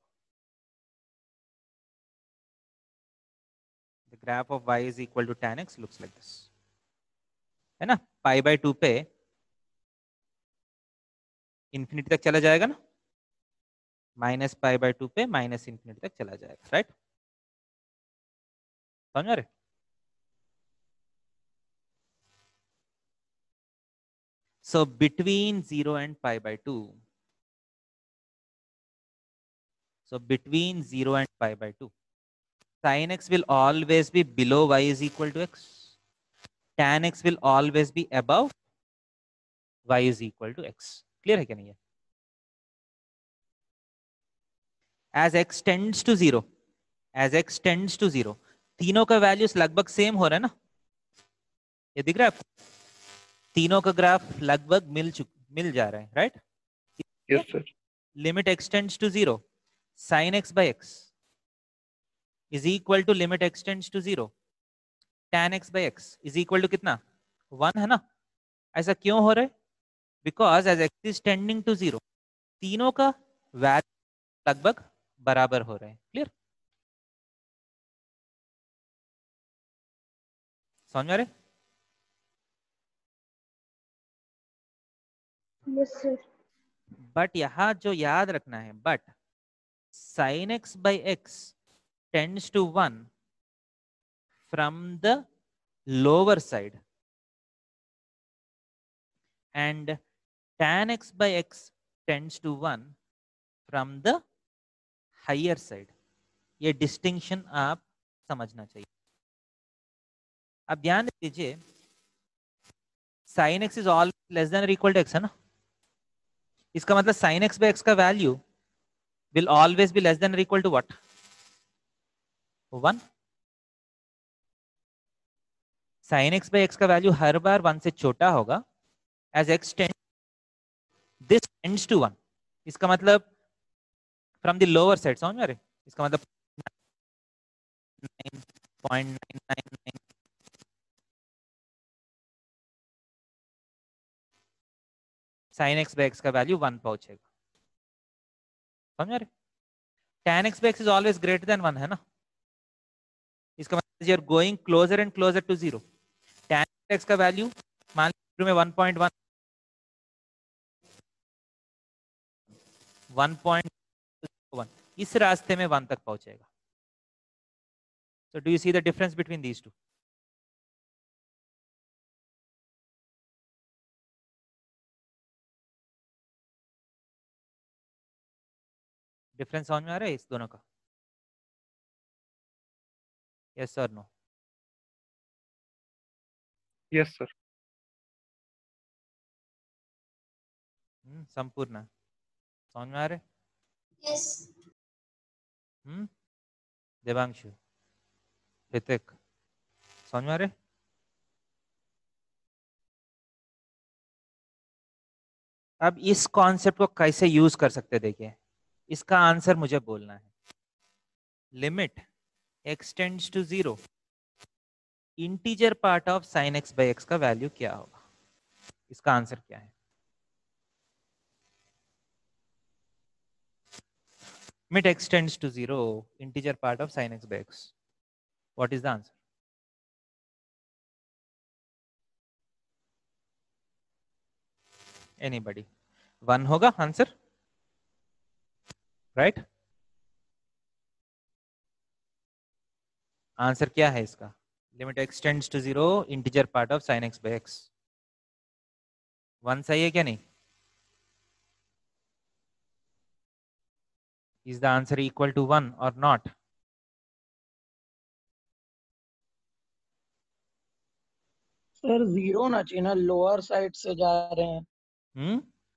[SPEAKER 1] the graph of y is equal to tan x looks like this, है ना। पाई बाय टू पे इंफिनिटी तक चला जाएगा ना, माइनस पाई बाय टू पे माइनस इंफिनिटी तक चला जाएगा, राइट। समझ रहे? So between zero and pi by two, so between zero and pi by two, sin x will always be below y is equal to x. Tan x will always be above y is equal to x. Clear है क्या नहीं है? As x tends to zero, as x tends to zero, तीनों का values लगभग same हो रहा है ना, ये दिख रहा है आपको? तीनों का ग्राफ लगभग मिल चुक मिल जा रहा है, राइट?
[SPEAKER 2] Yes sir.
[SPEAKER 1] लिमिट x tends to zero, sin x by x is equal to limit x tends to zero, tan x by x is equal to कितना? वन है ना। ऐसा क्यों हो रहा है? Because as x is tending to zero, तीनों का वैल्यू लगभग बराबर हो रहे हैं। क्लियर? समझ में आ रहे?
[SPEAKER 3] Yes, sir.
[SPEAKER 1] बट यहां जो याद रखना है, but sin x by x tends to one from the lower side and tan x by x tends to one from the higher side. ये डिस्टिंक्शन आप समझना चाहिए। अब ध्यान दीजिए, sin x is all less than or equal to x है ना, इसका मतलब sin x by x का value will always be less than or equal to what? One. sin x by x का वैल्यू हर बार वन से छोटा होगा as x tends, this tends to one, इसका मतलब from the lower side, समझ में आ रहे? इसका मतलब nine point nine nine nine, sin x by x का वैल्यू वन पहुंचेगा। समझ रहे? tan x by x is always greater than one है ना, इसका मतलब you are going closer and closer to zero. tan x का वैल्यू मान लीजिए में one point one, one point one, इस रास्ते में वन तक पहुंचेगा। So do you see the difference between these two? Difference समझ में आ रहा है इस दोनों का? यस और नो?
[SPEAKER 2] Yes sir.
[SPEAKER 1] संपूर्ण समझ में आ रहे?
[SPEAKER 3] Yes.
[SPEAKER 1] हम्म देवांशु, ऋतिक, समझ में आ रहे? अब इस कॉन्सेप्ट को कैसे यूज कर सकते देखिए, इसका आंसर मुझे बोलना है। Limit x tends to zero, integer part of sin x by x का वैल्यू क्या होगा? इसका आंसर क्या है? Limit x tends to zero, integer part of sin x by x, what is the answer? Anybody? One होगा answer, right? Answer क्या है इसका? Limit x tends to zero, integer part of sin x by x, one सही है क्या नहीं? Is the answer equal to one or not?
[SPEAKER 5] Sir zero ना चाहिए ना, लोअर साइड से जा रहे हैं।
[SPEAKER 1] हम्म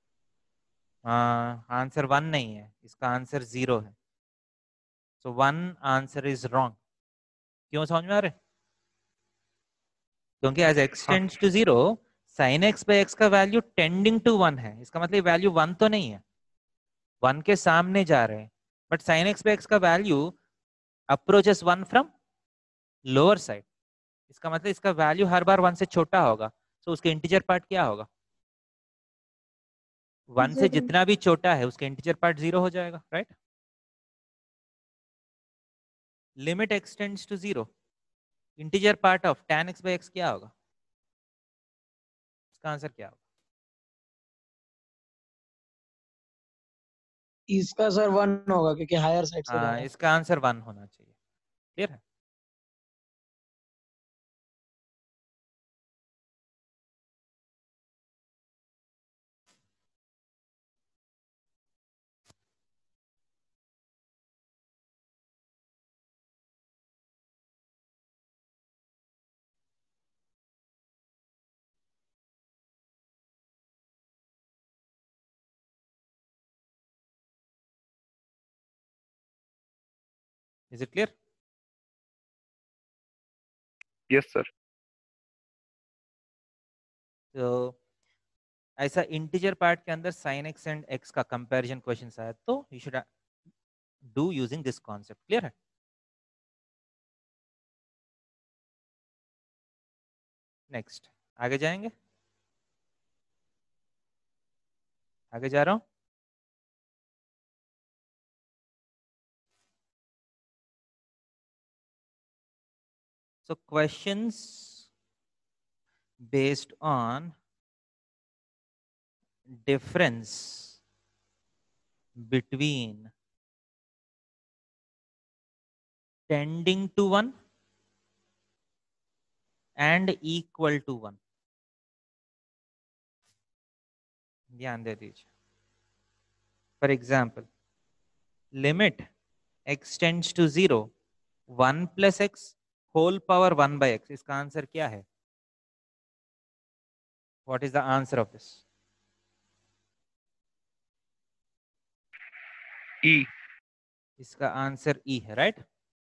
[SPEAKER 1] हाँ, आंसर वन नहीं है, इसका आंसर जीरो है। So one answer is wrong. क्यों समझ में आ रहे? क्योंकि as x tends to zero, sin x by x का वैल्यू टेंडिंग टू वन है, इसका मतलब वैल्यू वन तो नहीं है, वन के सामने जा रहे हैं, but sin x by x का value approaches one from lower side, इसका मतलब इसका वैल्यू हर बार वन से छोटा होगा, तो so उसके इंटीजर पार्ट क्या होगा? वन से
[SPEAKER 3] Zero.
[SPEAKER 1] जितना भी छोटा है उसका इंटीजर पार्ट जीरो हो जाएगा, right. Limit x tends to zero, integer part of tan x by x क्या होगा? इसका आंसर क्या होगा?
[SPEAKER 5] इसका सर वन होगा क्योंकि हायर साइड से जा रहा
[SPEAKER 1] हाँ,
[SPEAKER 5] है।
[SPEAKER 1] इसका आंसर वन होना चाहिए। क्लियर है? Is it clear?
[SPEAKER 2] Yes sir.
[SPEAKER 1] तो ऐसा इंटीजर पार्ट के अंदर sin x एंड x का कंपैरिजन क्वेश्चन आया तो you should do using this concept. Clear है? नेक्स्ट आगे जाएंगे, आगे जा रहा हूं। So questions based on difference between tending to one and equal to one, ध्यान दे दीजिए। For example, limit x tends to zero, one plus x whole power one by x, इसका आंसर क्या है? What is the answer of this?
[SPEAKER 2] E.
[SPEAKER 1] इसका आंसर e है, right.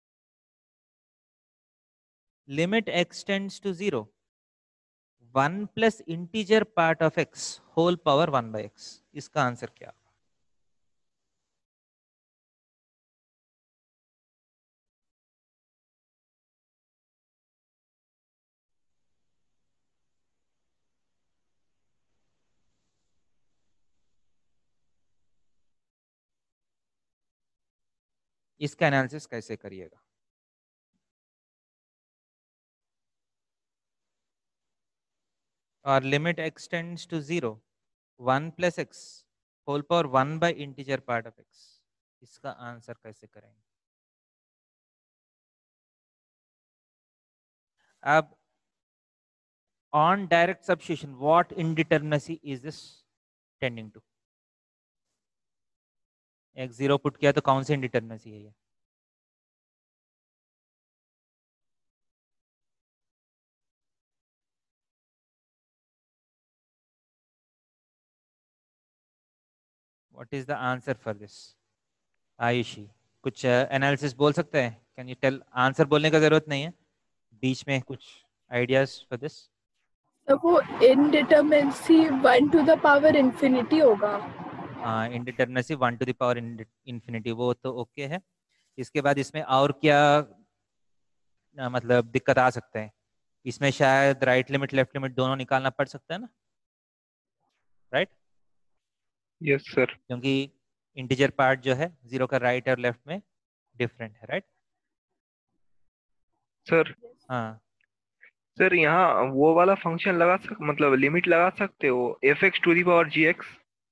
[SPEAKER 1] Limit x tends to zero, one plus integer part of x whole power one by x, इसका answer क्या? इसका analysis कैसे करिएगा? और limit x tends to zero, one plus x whole power one by integer part of x, इसका आंसर कैसे करेंगे? अब on direct substitution what indeterminacy is this tending to? एक जीरो पुट किया तो कौन सी इनडिटरमिनेसी है ये? What is the answer for this? Ayushi कुछ एनालिसिस बोल सकते हैं? Can you tell? आंसर बोलने का जरूरत नहीं है, बीच में कुछ आइडियाज फॉर दिस।
[SPEAKER 3] तो वो indeterminacy one to the power infinity होगा।
[SPEAKER 1] हाँ, indeterminacy one to the power infinity, वो तो ओके है। इसके बाद इसमें और क्या आ, मतलब दिक्कत आ सकते हैं? इसमें शायद राइट लिमिट लेफ्ट लिमिट दोनों निकालना पड़ सकता है ना, राइट?
[SPEAKER 2] Yes sir.
[SPEAKER 1] क्योंकि इंटीजर पार्ट जो है जीरो का राइट और लेफ्ट में डिफरेंट है, राइट?
[SPEAKER 2] सर
[SPEAKER 1] हाँ,
[SPEAKER 2] सर यहाँ वो वाला फंक्शन लगा सक मतलब लिमिट लगा सकते हो, f x to the power g x.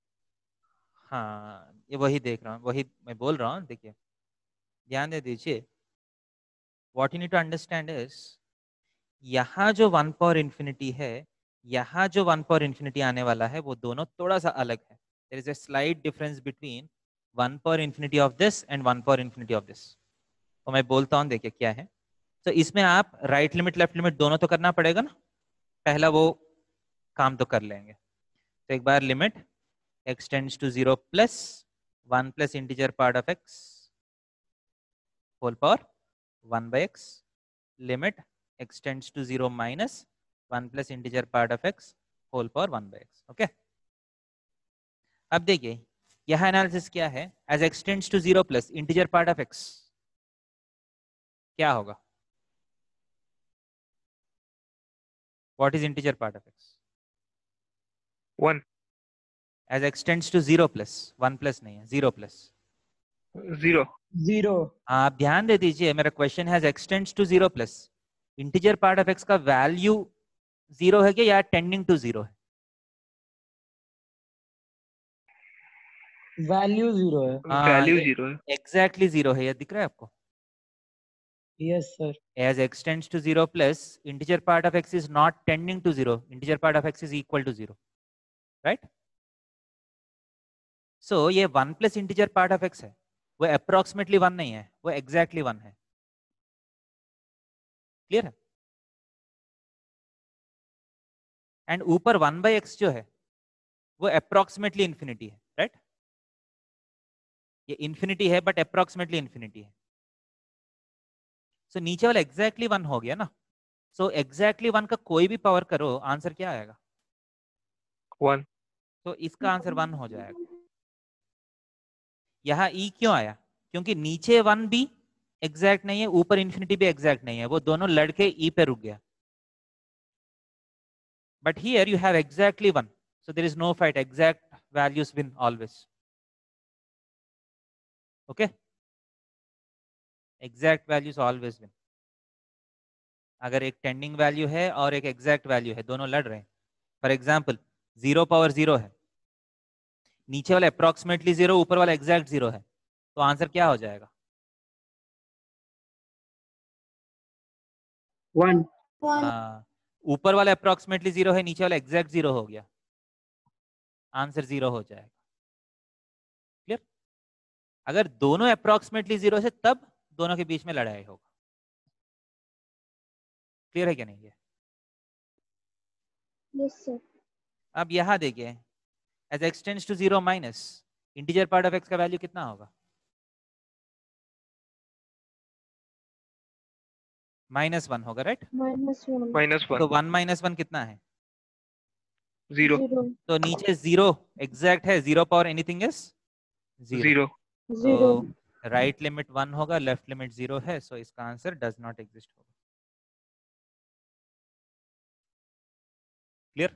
[SPEAKER 1] हाँ, ये वही देख रहा हूँ, वही मैं बोल रहा हूँ। देखिए ध्यान दे दीजिए, what you need to understand is, यहाँ जो वन पावर इन्फिनिटी है, यहाँ जो वन पावर इन्फिनिटी आने वाला है, वो दोनों थोड़ा सा अलग है। There is a slight difference between one power infinity of this and one power infinity of this. तो मैं बोलता हूँ, देखिए क्या है। तो इसमें आप राइट लिमिट लेफ्ट लिमिट दोनों तो करना पड़ेगा ना, पहला वो काम तो कर लेंगे। तो एक बार limit x tends to zero plus one plus integer part of x whole power one by x, limit x tends to zero minus one plus integer part of x whole power one by x. Okay, अब देखिए यह analysis क्या है? As x tends to zero plus integer part of x क्या होगा? What is integer part of x?
[SPEAKER 2] One.
[SPEAKER 1] As x tends to zero plus, one plus नहीं है, zero plus
[SPEAKER 2] zero
[SPEAKER 5] zero
[SPEAKER 1] आप ध्यान दे दीजिए, मेरा क्वेश्चन है x tends to zero plus, integer part of x का वैल्यू जीरो है क्या या टेंडिंग टू जीरो है?
[SPEAKER 5] वैल्यू जीरो है।
[SPEAKER 2] वैल्यू जीरो है।
[SPEAKER 1] एग्जैक्टली जीरो है, ये दिख रहा है आपको?
[SPEAKER 5] Yes sir.
[SPEAKER 1] As extends to zero plus, integer part of x is not tending to zero. Integer part of x is equal to zero, right? So ये one plus integer part of x है, वो approximately one नहीं है, वो exactly one है। Clear है? And ऊपर one by x जो है, वो approximately infinity है, right? ये infinity है, but approximately infinity है। So नीचे वाला exactly one हो गया ना? So exactly one का कोई भी पावर करो, आंसर क्या आएगा?
[SPEAKER 2] वन।
[SPEAKER 1] तो इसका आंसर वन हो जाएगा। यहाँ ई क्यों आया? क्योंकि नीचे वन भी एग्जैक्ट नहीं है, ऊपर इंफिनिटी भी एग्जैक्ट नहीं है, वो दोनों लड़के ई पे रुक गया। But here you have exactly one, so there is no fight, exact values win always. Okay, exact values always win. अगर एक टेंडिंग वैल्यू है और एक एग्जैक्ट वैल्यू है, दोनों लड़ रहे हैं, for example zero power zero है, नीचे वाला अप्रोक्सीमेटली जीरो, ऊपर वाला एग्जैक्ट जीरो है, तो आंसर क्या हो जाएगा?
[SPEAKER 5] वन।
[SPEAKER 1] हाँ, ऊपर वाला अप्रोक्सीमेटली जीरो है, नीचे वाला एग्जैक्ट जीरो हो गया, आंसर जीरो हो जाएगा। क्लियर? अगर दोनों अप्रोक्सीमेटली जीरो है तब दोनों के बीच में लड़ाई होगा। क्लियर है क्या नहीं ये?
[SPEAKER 3] Yes, sir.
[SPEAKER 1] अब यहां देखिए, as x tends to zero minus, integer part of x का वैल्यू कितना होगा? माइनस वन होगा, राइट?
[SPEAKER 3] Minus one.
[SPEAKER 2] माइनस
[SPEAKER 1] तो
[SPEAKER 2] वन।
[SPEAKER 1] वन माइनस वन कितना है?
[SPEAKER 2] जीरो।
[SPEAKER 3] Zero.
[SPEAKER 1] तो नीचे जीरो एग्जैक्ट है, zero power anything is zero.
[SPEAKER 2] Zero.
[SPEAKER 3] Zero.
[SPEAKER 1] तो राइट लिमिट वन होगा, लेफ्ट लिमिट जीरो है, सो इसका आंसर डज नॉट एग्जिस्ट होगा। क्लियर?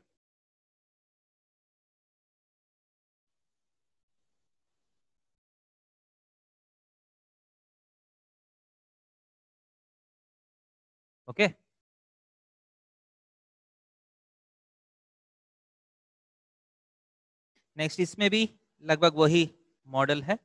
[SPEAKER 1] ओके, नेक्स्ट इसमें भी लगभग वही मॉडल है।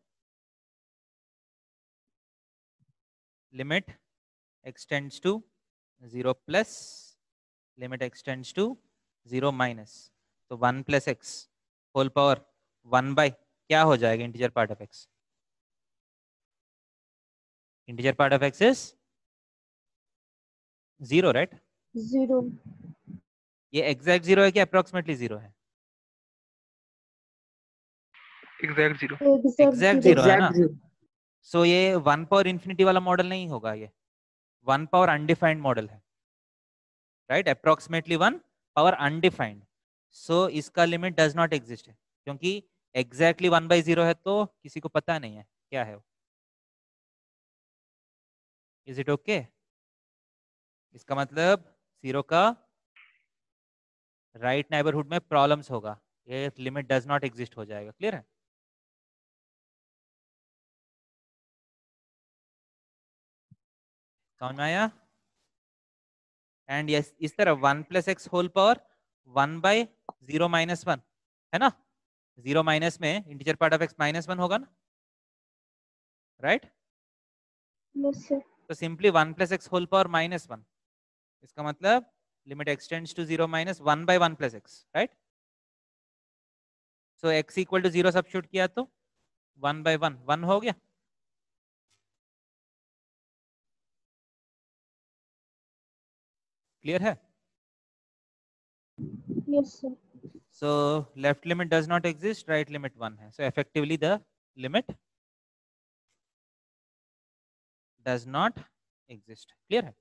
[SPEAKER 1] Limit x tends to zero plus, limit x tends to zero minus, तो one plus x whole power one by क्या हो जाएगा? Integer part of x, integer part of x is zero, right?
[SPEAKER 3] Zero.
[SPEAKER 1] ये एग्जैक्ट जीरो है कि approximately zero है?
[SPEAKER 2] Exact zero.
[SPEAKER 3] Exact
[SPEAKER 1] exact
[SPEAKER 3] zero.
[SPEAKER 1] Zero है ना? सो so ये वन पावर इंफिनिटी वाला मॉडल नहीं होगा, ये वन पावर अनडिफाइंड मॉडल है, right? Approximately one power undefined, सो इसका लिमिट डज नॉट एग्जिस्ट है, क्योंकि एग्जैक्टली वन बाई जीरो है तो किसी को पता नहीं है क्या है वो। Is it okay? इसका मतलब जीरो का राइट right नेबरहुड में प्रॉब्लम्स होगा, ये लिमिट डज नॉट एग्जिस्ट हो जाएगा। क्लियर है? समझ में आया? एंड यस, इस तरह one plus x whole power one by zero minus one है ना? जीरो माइनस में integer part of x minus one होगा ना, राइट right?
[SPEAKER 3] Yes, sir.
[SPEAKER 1] तो simply one plus x whole power minus one, इसका मतलब limit x tends to zero minus one by one plus x, right? So x equal to zero substitute किया तो one by one, one हो गया। Clear है?
[SPEAKER 3] Yes, sir.
[SPEAKER 1] So left limit does not exist, right limit one है, so effectively the limit does not exist. Clear है?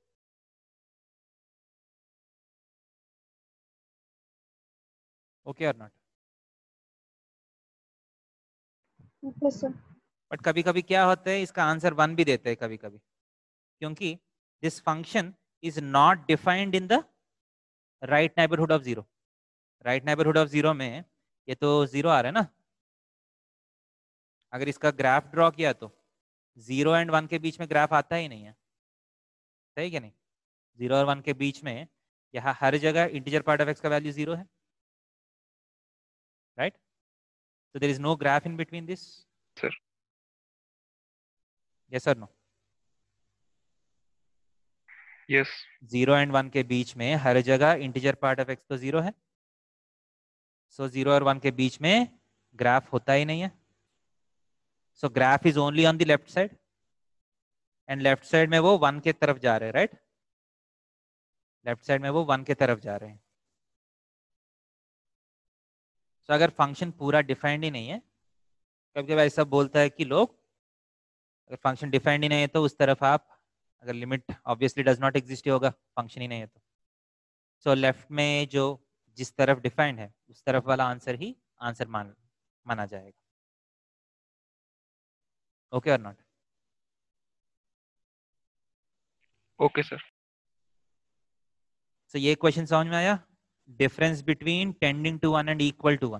[SPEAKER 1] Okay or not?
[SPEAKER 3] Okay, sir.
[SPEAKER 1] But कभी कभी क्या होता है, इसका आंसर वन भी देते हैं कभी कभी, क्योंकि this function is not defined in the right neighbourhood of zero. Right neighbourhood of zero में ये तो जीरो आ रहा है ना। अगर इसका ग्राफ ड्रॉ किया तो जीरो एंड वन के बीच में ग्राफ आता ही नहीं है, सही क्या नहीं? जीरो और वन के बीच में यहाँ हर जगह इंटीजर पार्ट ऑफ एक्स का वैल्यू जीरो है, right? So there is no graph in between this?
[SPEAKER 2] Sir.
[SPEAKER 1] Yes or no?
[SPEAKER 2] Yes.
[SPEAKER 1] Zero and one के बीच में हर जगह इंटीजर पार्ट ऑफ एक्स तो जीरो है, सो जीरो और वन के बीच में ग्राफ होता ही नहीं है। So graph is only on the left side, and left side में वो वन के तरफ जा रहे हैं, राइट? लेफ्ट साइड में वो वन के तरफ जा रहे हैं। सो so, अगर फंक्शन पूरा डिफाइंड ही नहीं है, कभी कभी ऐसा बोलता है कि लोग, अगर फंक्शन डिफाइंड ही नहीं है तो उस तरफ आप, अगर limit obviously does not exist ही होगा, फंक्शन ही नहीं है तो। सो so, लेफ्ट में जो जिस तरफ डिफाइंड है उस तरफ वाला आंसर ही आंसर मान माना जाएगा। ओके और नॉट?
[SPEAKER 2] Okay sir.
[SPEAKER 1] सो ये क्वेश्चन समझ में आया? Difference between tending to one and equal to one.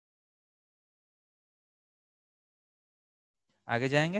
[SPEAKER 1] आगे जाएंगे।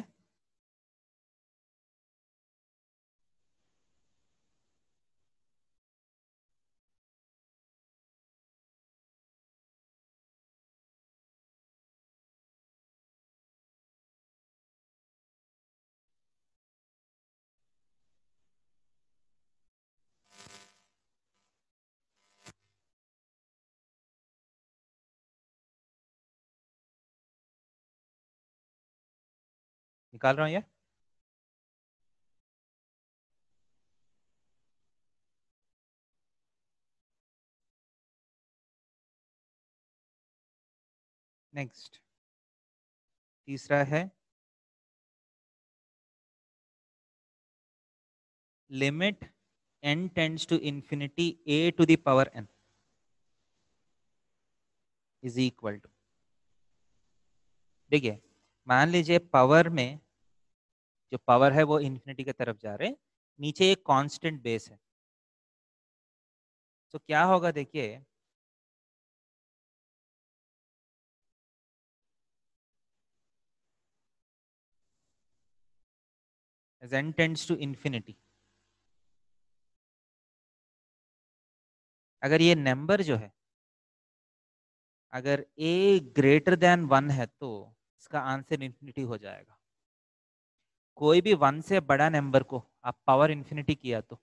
[SPEAKER 1] निकाल रहा हूं ये। नेक्स्ट तीसरा है limit n tends to infinity a to the power n is equal to, देखिए मान लीजिए पावर में जो पावर है वो इंफिनिटी की तरफ जा रहे हैं, नीचे एक कांस्टेंट बेस है। तो क्या होगा देखिए, as n tends to infinity, अगर ये नंबर जो है अगर a ग्रेटर देन वन है तो इसका आंसर इंफिनिटी हो जाएगा। कोई भी वन से बड़ा नंबर को आप पावर इंफिनिटी किया तो,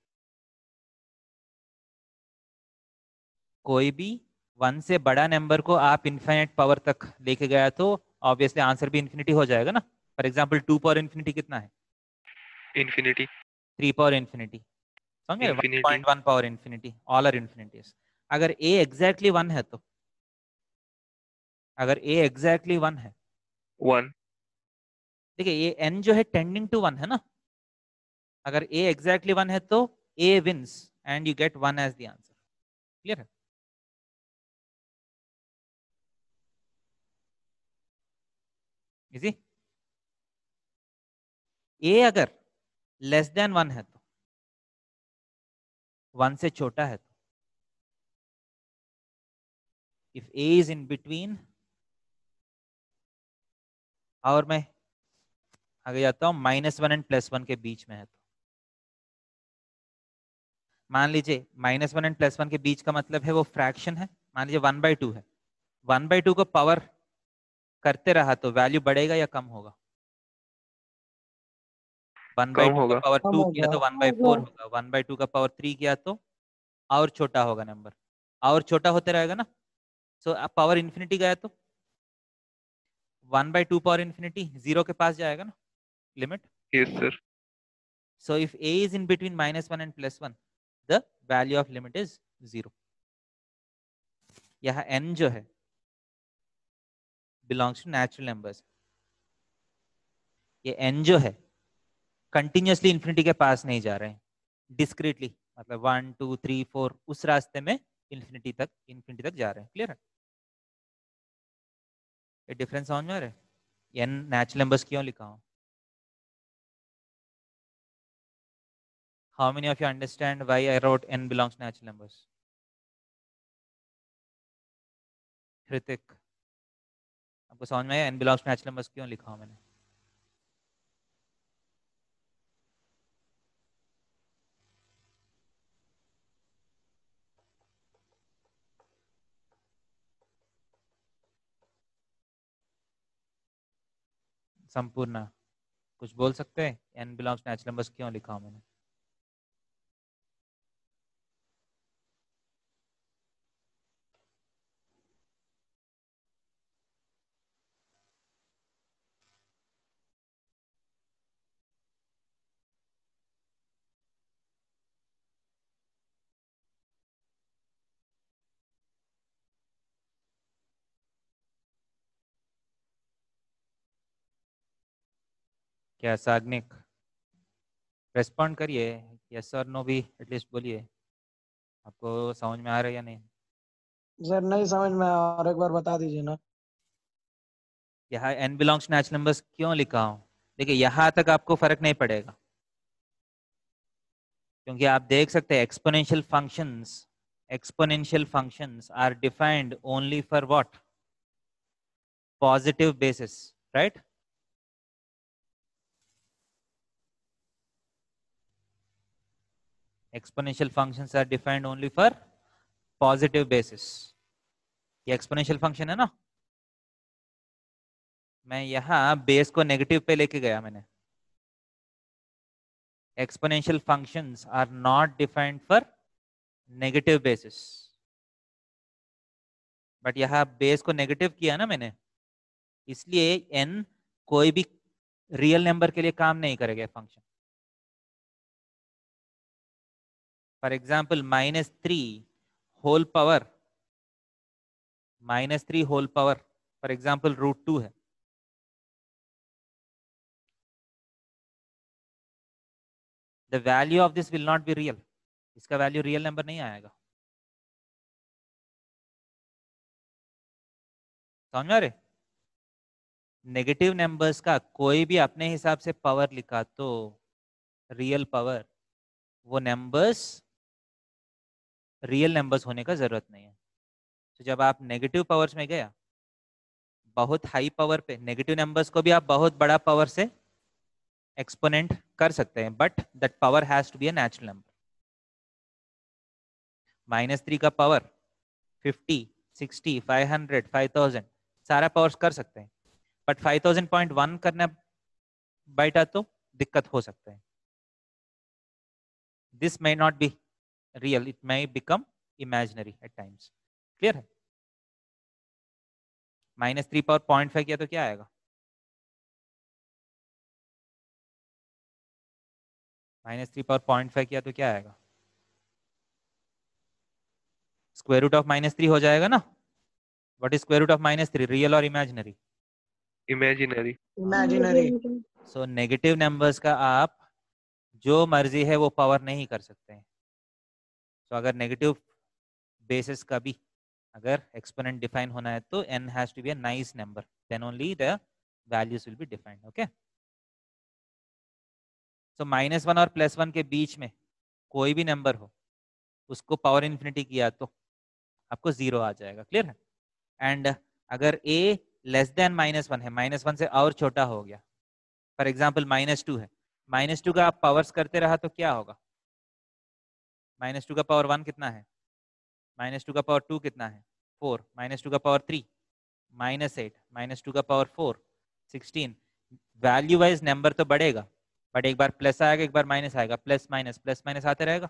[SPEAKER 1] कोई भी वन से बड़ा नंबर को आप इनफाइनाइट पावर तक लेके गया तो ऑब्वियसली आंसर भी इंफिनिटी हो जाएगा ना। For example two power infinity कितना है?
[SPEAKER 2] इन्फिनिटी।
[SPEAKER 1] थ्री पावर इंफिनिटी, समझे? One point one power infinity, all are infinities. अगर a एग्जैक्टली वन है तो, अगर a एग्जैक्टली वन है,
[SPEAKER 2] वन,
[SPEAKER 1] देखिए ये n जो है टेंडिंग टू वन है ना, अगर a एग्जैक्टली वन है तो a wins and you get one as the answer. Clear है? इजी। a अगर लेस देन वन है तो, वन से छोटा है तो, if a is in between, और मैं आगे जाता हूं, minus one and plus one के बीच में है तो, मान लीजिए minus one and plus one के बीच का मतलब है वो फ्रैक्शन है, मान लीजिए वन बाई टू है, वन बाई टू को पावर करते रहा तो वैल्यू बढ़ेगा या कम होगा? वन बाई टू का पावर टू किया तो वन बाई फोर होगा, वन बाई टू का पावर थ्री किया तो और छोटा होगा नंबर, और छोटा होते रहेगा ना। सो so, अब पावर इन्फिनिटी गया तो one by two power infinity zero के पास जाएगा ना, limit.
[SPEAKER 2] Yes sir.
[SPEAKER 1] So if a is in between minus one and plus one, the value of limit is zero. यहाँ n जो है belongs to natural numbers, ये n जो है कंटिन्यूसली इंफिनिटी के पास नहीं जा रहे हैं, डिस्क्रीटली, मतलब वन टू थ्री फोर उस रास्ते में इंफिनिटी तक इंफिनिटी तक जा रहे हैं। क्लियर है? ये डिफरेंस समझ में आ रहा है? n नेचुरल नंबर्स क्यों लिखा हूं? How many of you understand why I wrote n belongs to natural numbers? Hrithik. आपको समझ में आया n belongs to natural numbers क्यों लिखा हूं मैंने? संपूर्ण कुछ बोल सकते हैं n belongs to natural numbers क्यों लिखा हूं मैंने? क्या साग्निक रेस्पॉन्ड करिए, यस और नो भी एटलीस्ट बोलिए, आपको समझ में आ रहा है या नहीं?
[SPEAKER 5] सर नहीं समझ में आया, और एक बार बता दीजिए ना।
[SPEAKER 1] यहाँ n belongs to natural numbers क्यों लिखा हूं? देखिए यहाँ तक आपको फर्क नहीं पड़ेगा, क्योंकि आप देख सकते हैं exponential functions exponential functions are defined only for what? Positive basis, right? Exponential functions are defined only for positive basis. ये exponential function है ना, मैं यहाँ बेस को नेगेटिव पे लेके गया मैंने. Exponential functions are not defined for negative basis. But यहाँ बेस को नेगेटिव किया ना मैंने, इसलिए n कोई भी रियल नंबर के लिए काम नहीं करेगा function. For example minus three whole power, minus three whole power for example root two है. The value of this will not be real, इसका वैल्यू रियल नंबर नहीं आएगा. समझ में आ रहे? नेगेटिव नंबर्स का कोई भी अपने हिसाब से पावर लिखा तो रियल पावर, वो नंबर्स रियल नंबर्स होने का जरूरत नहीं है. तो जब आप नेगेटिव पावर्स में गया, बहुत हाई पावर पे नेगेटिव नंबर्स को भी आप बहुत बड़ा पावर से एक्सपोनेंट कर सकते हैं, but that power has to be a natural number. Minus three का power fifty, sixty, five hundred, five thousand सारा पावर्स कर सकते हैं, but five thousand point one करना बैठा तो दिक्कत हो सकता है. This may not be real, it may become imaginary at times. Clear है? Minus three power point five किया तो क्या आएगा? Minus three power point five किया तो क्या आएगा? Square root of minus three हो जाएगा ना. What is square root of minus three, real और imaginary?
[SPEAKER 2] Imaginary.
[SPEAKER 5] Imaginary.
[SPEAKER 1] So negative numbers का आप जो मर्जी है वो पावर नहीं कर सकते हैं. तो so, अगर नेगेटिव बेसिस का भी अगर एक्सपोनेंट डिफाइन होना है तो n has to be a nice number, then only the values will be defined. Okay, so minus one और प्लस वन के बीच में कोई भी नंबर हो, उसको पावर इन्फिनिटी किया तो आपको जीरो आ जाएगा. क्लियर है? एंड अगर a less than minus one है, माइनस वन से और छोटा हो गया, फॉर एग्जाम्पल माइनस टू है, माइनस टू का आप पावर्स करते रहा तो क्या होगा? माइनस टू का पावर वन कितना है? माइनस टू का पावर टू कितना है? फोर. माइनस टू का power three minus eight, minus two का power four sixteen. Value wise number तो बढ़ेगा, बट एक बार प्लस आएगा, एक बार माइनस आएगा, प्लस माइनस प्लस माइनस आते रहेगा.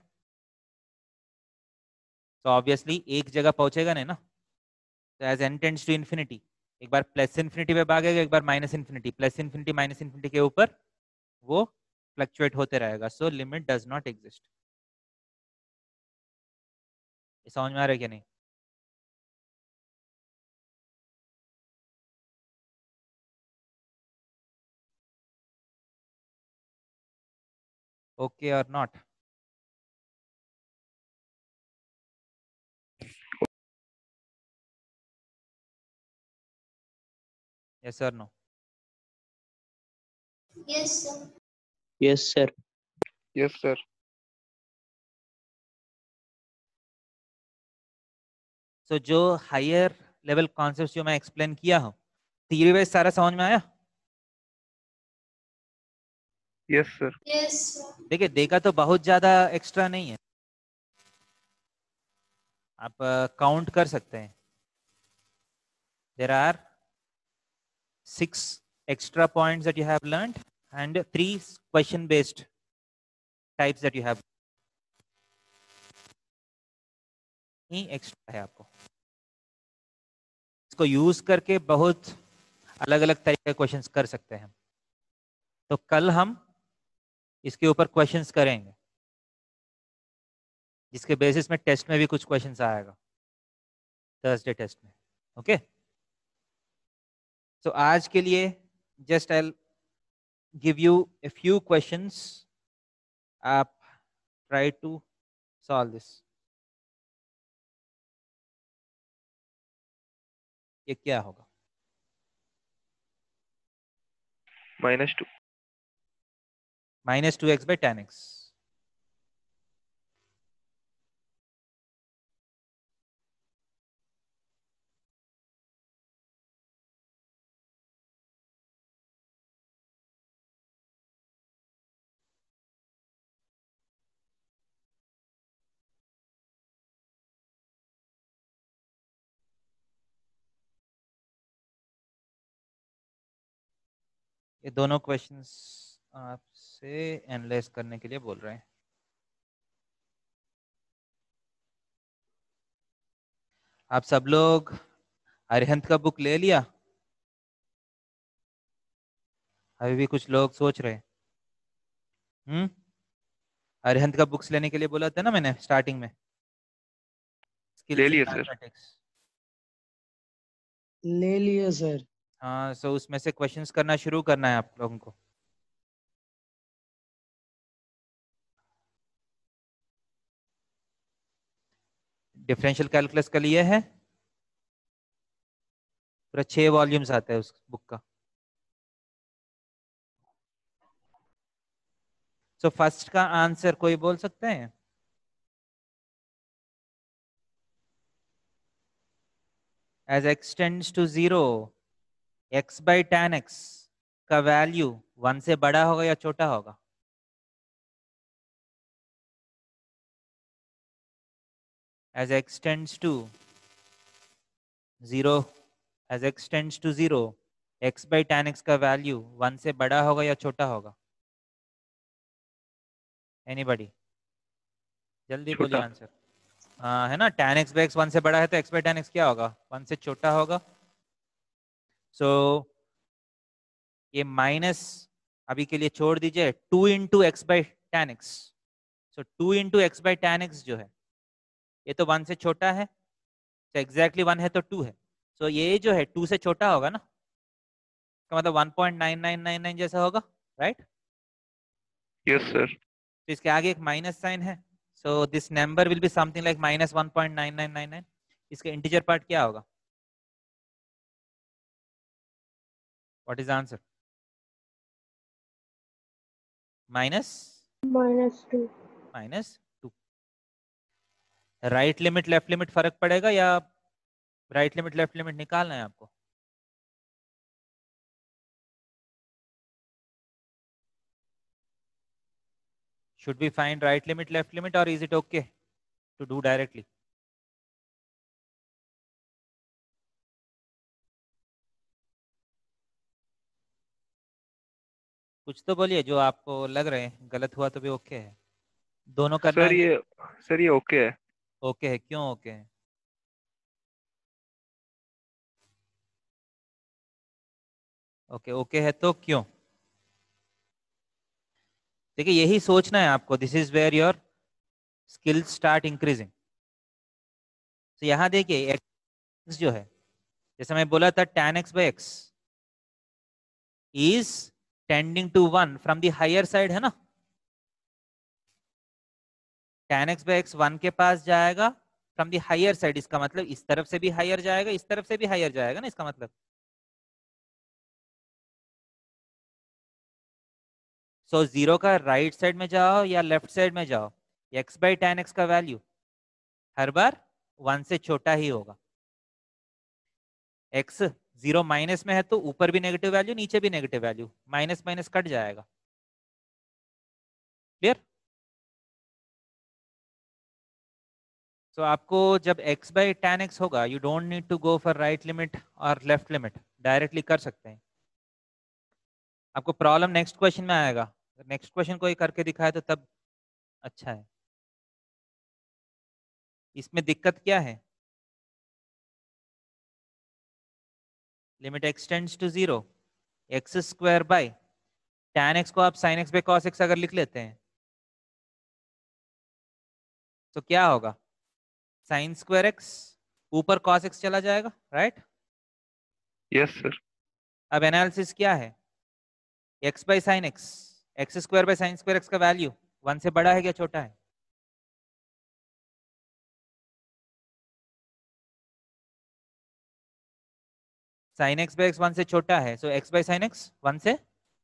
[SPEAKER 1] तो ऑब्वियसली एक जगह पहुंचेगा नहीं ना. तो as n tends to infinity, एक बार प्लस इन्फिनिटी पे भागेगा, एक बार minus infinity, plus infinity minus infinity के ऊपर वो फ्लक्चुएट होते रहेगा. So limit does not exist. समझ में आ रहा है क्या नहीं? ओके और नॉट? यस और no?
[SPEAKER 8] Yes, sir.
[SPEAKER 7] Yes, sir.
[SPEAKER 2] Yes sir.
[SPEAKER 1] So जो हायर लेवल कॉन्सेप्ट जो मैं एक्सप्लेन किया हूँ, थ्योरी वाइज सारा समझ में आया?
[SPEAKER 2] Yes sir.
[SPEAKER 1] देखिए देखा तो बहुत ज्यादा एक्स्ट्रा नहीं है, आप काउंट uh, कर सकते हैं। There are six extra points that you have learned and three question based types that you have. ही एक्स्ट्रा है आपको, इसको यूज करके बहुत अलग अलग तरह के क्वेश्चंस कर सकते हैं। तो कल हम इसके ऊपर क्वेश्चंस करेंगे, जिसके बेसिस में टेस्ट में भी कुछ क्वेश्चंस आएगा, थर्सडे टेस्ट में। ओके, तो आज के लिए just I give you a few questions, आप ट्राई टू सॉल्व दिस। ये क्या होगा?
[SPEAKER 2] Minus two
[SPEAKER 1] minus two x by ten x. ये दोनों क्वेश्चंस आपसे एनालाइज करने के लिए बोल रहे हैं। आप सब लोग अरिहंत का बुक ले लिया? अभी भी कुछ लोग सोच रहे हैं। हम्म अरिहंत का बुक्स लेने के लिए बोला था ना मैंने स्टार्टिंग में,
[SPEAKER 2] ले
[SPEAKER 1] स्किल्स इन
[SPEAKER 2] लिए सर।
[SPEAKER 1] मैथमेटिक्स।
[SPEAKER 5] ले लिए सर।
[SPEAKER 1] हाँ, सो उसमें से क्वेश्चंस करना शुरू करना है आप लोगों को। डिफरेंशियल कैलकुलस का लिए है, पूरा छह वॉल्यूम्स आता है उस बुक का। सो so, फर्स्ट का आंसर कोई बोल सकते हैं? As x tends to zero, x by ten x का वैल्यू वन से बड़ा होगा या छोटा होगा? As x tends to zero, as x tends to zero, x by ten x का वैल्यू वन से बड़ा होगा या छोटा होगा? एनीबॉडी? जल्दी बोलिए
[SPEAKER 2] छोटा।
[SPEAKER 1] आंसर। हाँ है ना, tan x by x one से बड़ा है तो एक्स बाई टेन एक्स क्या होगा? वन से छोटा होगा। सो so, ये माइनस अभी के लिए छोड़ दीजिए, two into x by ten x. So two into x by ten x जो है ये तो वन से छोटा है, तो एग्जैक्टली वन है तो टू है। सो so, ये जो है टू से छोटा होगा ना, इसका मतलब one point nine nine nine nine जैसा होगा, राइट?
[SPEAKER 2] Yes sir.
[SPEAKER 1] तो इसके आगे एक माइनस साइन है, so this number will be something like minus one point nine nine nine nine. इसका इंटीजर पार्ट क्या होगा? What is answer? Minus
[SPEAKER 3] minus two.
[SPEAKER 1] Minus two. Right limit left limit फर्क पड़ेगा या राइट लिमिट लेफ्ट लिमिट निकालना है आपको? Should we find right limit left limit or is it okay to do directly? कुछ तो बोलिए जो आपको लग रहे हैं गलत हुआ तो भी ओके है। दोनों करना
[SPEAKER 2] सर
[SPEAKER 1] है?
[SPEAKER 2] ये सर ये ओके है।
[SPEAKER 1] ओके है, क्यों ओके है? ओके ओके है तो क्यों? देखिए यही सोचना है आपको, this is where your skills start increasing. तो यहां देखिए एक्स जो है, जैसे मैं बोला था tan x by x is tending to one from the higher side है ना, tan x by x one के पास जाएगा from the higher side, इसका मतलब इस तरफ से भी हायर जाएगा, इस तरफ से भी हायर जाएगा ना, इसका मतलब। सो so, जीरो का राइट साइड में जाओ या लेफ्ट साइड में जाओ, x बाई टेन एक्स का वैल्यू हर बार वन से छोटा ही होगा। x जीरो माइनस में है तो ऊपर भी नेगेटिव वैल्यू, नीचे भी negative value, minus minus cut जाएगा। क्लियर? सो so, आपको जब x बाई टेन एक्स होगा, you don't need to go for right limit और लेफ्ट लिमिट, डायरेक्टली कर सकते हैं। आपको प्रॉब्लम नेक्स्ट क्वेश्चन में आएगा, नेक्स्ट क्वेश्चन कोई करके दिखाए तो तब अच्छा है। इसमें दिक्कत क्या है? Limit x tends to zero, x square by ten x को आप sine x by cos x अगर लिख लेते हैं तो क्या होगा? साइन स्क्वायर एक्स ऊपर कॉस एक्स चला जाएगा, राइट?
[SPEAKER 2] Yes sir.
[SPEAKER 1] अब एनालिसिस क्या है? X by sine x, x square by sine square x का वैल्यू वन से बड़ा है क्या छोटा है? Sine x by x one से छोटा है, सो x by sine x one से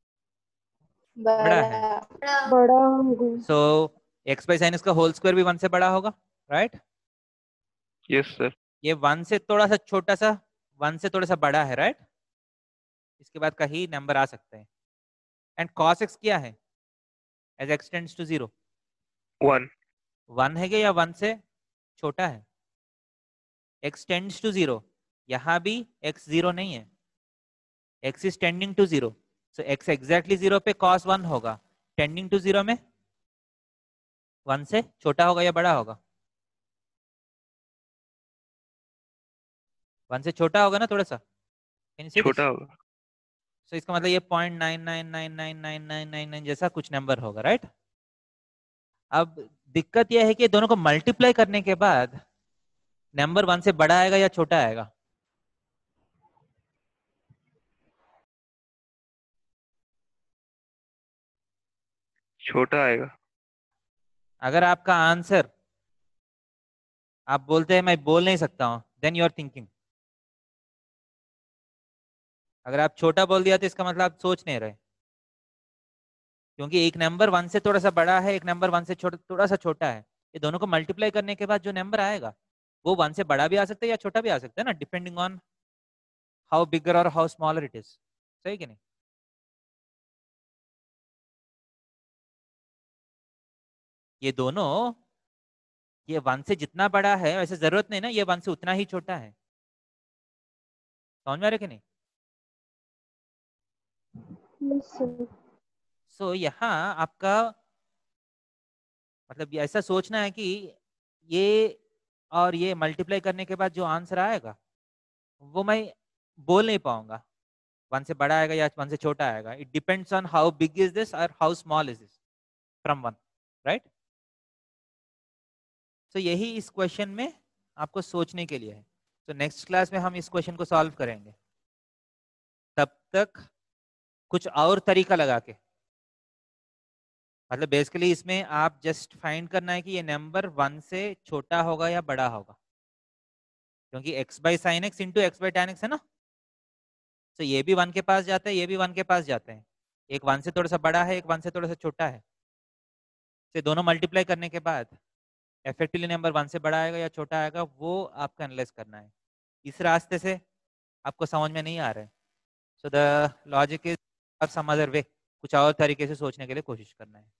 [SPEAKER 1] बड़ा है।
[SPEAKER 3] बड़ा होगा।
[SPEAKER 1] So x by sine x का होल स्क्वायर भी वन से बड़ा होगा, राइट?
[SPEAKER 2] Yes sir.
[SPEAKER 1] ये वन से थोड़ा सा छोटा सा, वन से थोड़ा सा बड़ा है, राइट? इसके बाद कहीं नंबर आ सकते हैं। एंड cos x क्या है as x tends to zero?
[SPEAKER 2] One.
[SPEAKER 1] One है क्या या वन से छोटा है? x टेंड्स टू जीरो, यहाँ भी x जीरो नहीं है, x is tending to zero, so x exactly zero पे cos वन होगा, टेंडिंग टू जीरो में वन से छोटा होगा या बड़ा होगा? वन से छोटा होगा ना थोड़ा सा,
[SPEAKER 2] छोटा होगा।
[SPEAKER 1] सो इसका मतलब ये point nine nine nine nine nine nine nine nine जैसा कुछ नंबर होगा, राइट? अब दिक्कत यह है कि दोनों को मल्टीप्लाई करने के बाद नंबर वन से बड़ा आएगा या छोटा आएगा?
[SPEAKER 2] छोटा आएगा।
[SPEAKER 1] अगर आपका आंसर आप बोलते हैं मैं बोल नहीं सकता हूं, देन यू आर थिंकिंग। अगर आप छोटा बोल दिया तो इसका मतलब आप सोच नहीं रहे, क्योंकि एक नंबर वन से थोड़ा सा बड़ा है, एक नंबर वन से छोटा थोड़ा सा छोटा है। ये दोनों को मल्टीप्लाई करने के बाद जो नंबर आएगा वो वन से बड़ा भी आ सकता है या छोटा भी आ सकता है ना, डिपेंडिंग ऑन हाउ बिगर और हाउ स्मॉलर इट इज। सही कि नहीं? ये दोनों, ये वन से जितना बड़ा है वैसे जरूरत नहीं ना ये वन से उतना ही छोटा है। समझ में आ रहा है कि नहीं? सो so, यहाँ आपका मतलब ऐसा सोचना है कि ये और ये मल्टीप्लाई करने के बाद जो आंसर आएगा वो मैं बोल नहीं पाऊंगा, वन से बड़ा आएगा या वन से छोटा आएगा। It depends on how big is this और how small is this from one, right? So यही इस क्वेश्चन में आपको सोचने के लिए है। तो नेक्स्ट क्लास में हम इस क्वेश्चन को सॉल्व करेंगे, तब तक कुछ और तरीका लगा के, मतलब बेसिकली इसमें आप जस्ट फाइंड करना है कि ये नंबर वन से छोटा होगा या बड़ा होगा, क्योंकि x by sine x into x by ten x है ना। तो ये भी वन के पास जाता है, ये भी वन के पास जाते हैं, एक वन से थोड़ा सा बड़ा है, एक वन से थोड़ा सा छोटा है। तो दोनों मल्टीप्लाई करने के बाद इफेक्टिवली नंबर वन से बड़ा आएगा या छोटा आएगा वो आपको एनालाइज करना है। इस रास्ते से आपको समझ में नहीं आ रहा है, so the logic is some other way, कुछ और तरीके से सोचने के लिए कोशिश करना है।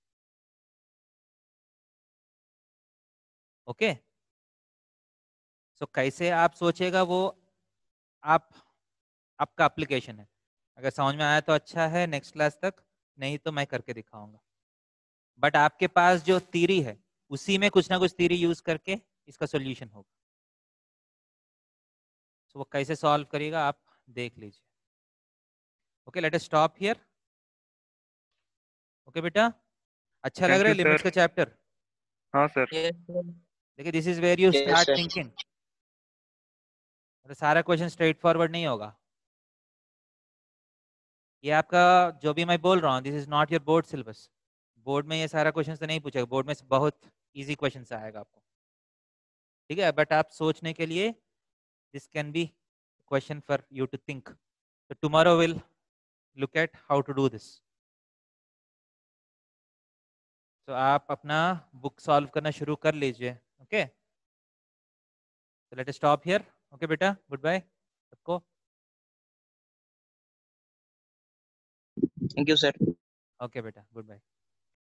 [SPEAKER 1] ओके, सो कैसे आप सोचेगा वो आप आपका एप्लीकेशन है। अगर समझ में आया तो अच्छा है, नेक्स्ट क्लास तक, नहीं तो मैं करके दिखाऊंगा। बट आपके पास जो थ्योरी है उसी में कुछ ना कुछ थ्योरी यूज करके इसका सॉल्यूशन होगा। तो वो कैसे सॉल्व करेगा आप देख लीजिए। Okay, let us stop here. Okay बेटा, अच्छा लग
[SPEAKER 2] थैंक
[SPEAKER 1] रहा
[SPEAKER 2] यू
[SPEAKER 1] है लिमिट्स का
[SPEAKER 2] सर।
[SPEAKER 1] चैप्टर?
[SPEAKER 2] हाँ सर।
[SPEAKER 7] Yes, sir.
[SPEAKER 1] देखिए this is where you
[SPEAKER 7] Yes,
[SPEAKER 1] start
[SPEAKER 7] sir.
[SPEAKER 1] Thinking. सारा क्वेश्चन स्ट्रेट फॉरवर्ड नहीं होगा। ये आपका जो भी मैं बोल रहा हूँ, this is not your board syllabus. Board में ये सारा क्वेश्चन तो नहीं पूछेगा, बोर्ड में बहुत इजी क्वेश्चन आएगा आपको, ठीक है? बट आप सोचने के लिए this can be question for you to think. So tomorrow we'll look at how to do this. So आप अपना बुक सॉल्व करना शुरू कर लीजिए। Okay, so let us stop here. Okay बेटा, गुड बाय सबको।
[SPEAKER 7] Thank you, sir.
[SPEAKER 1] ओके बेटा, good bye.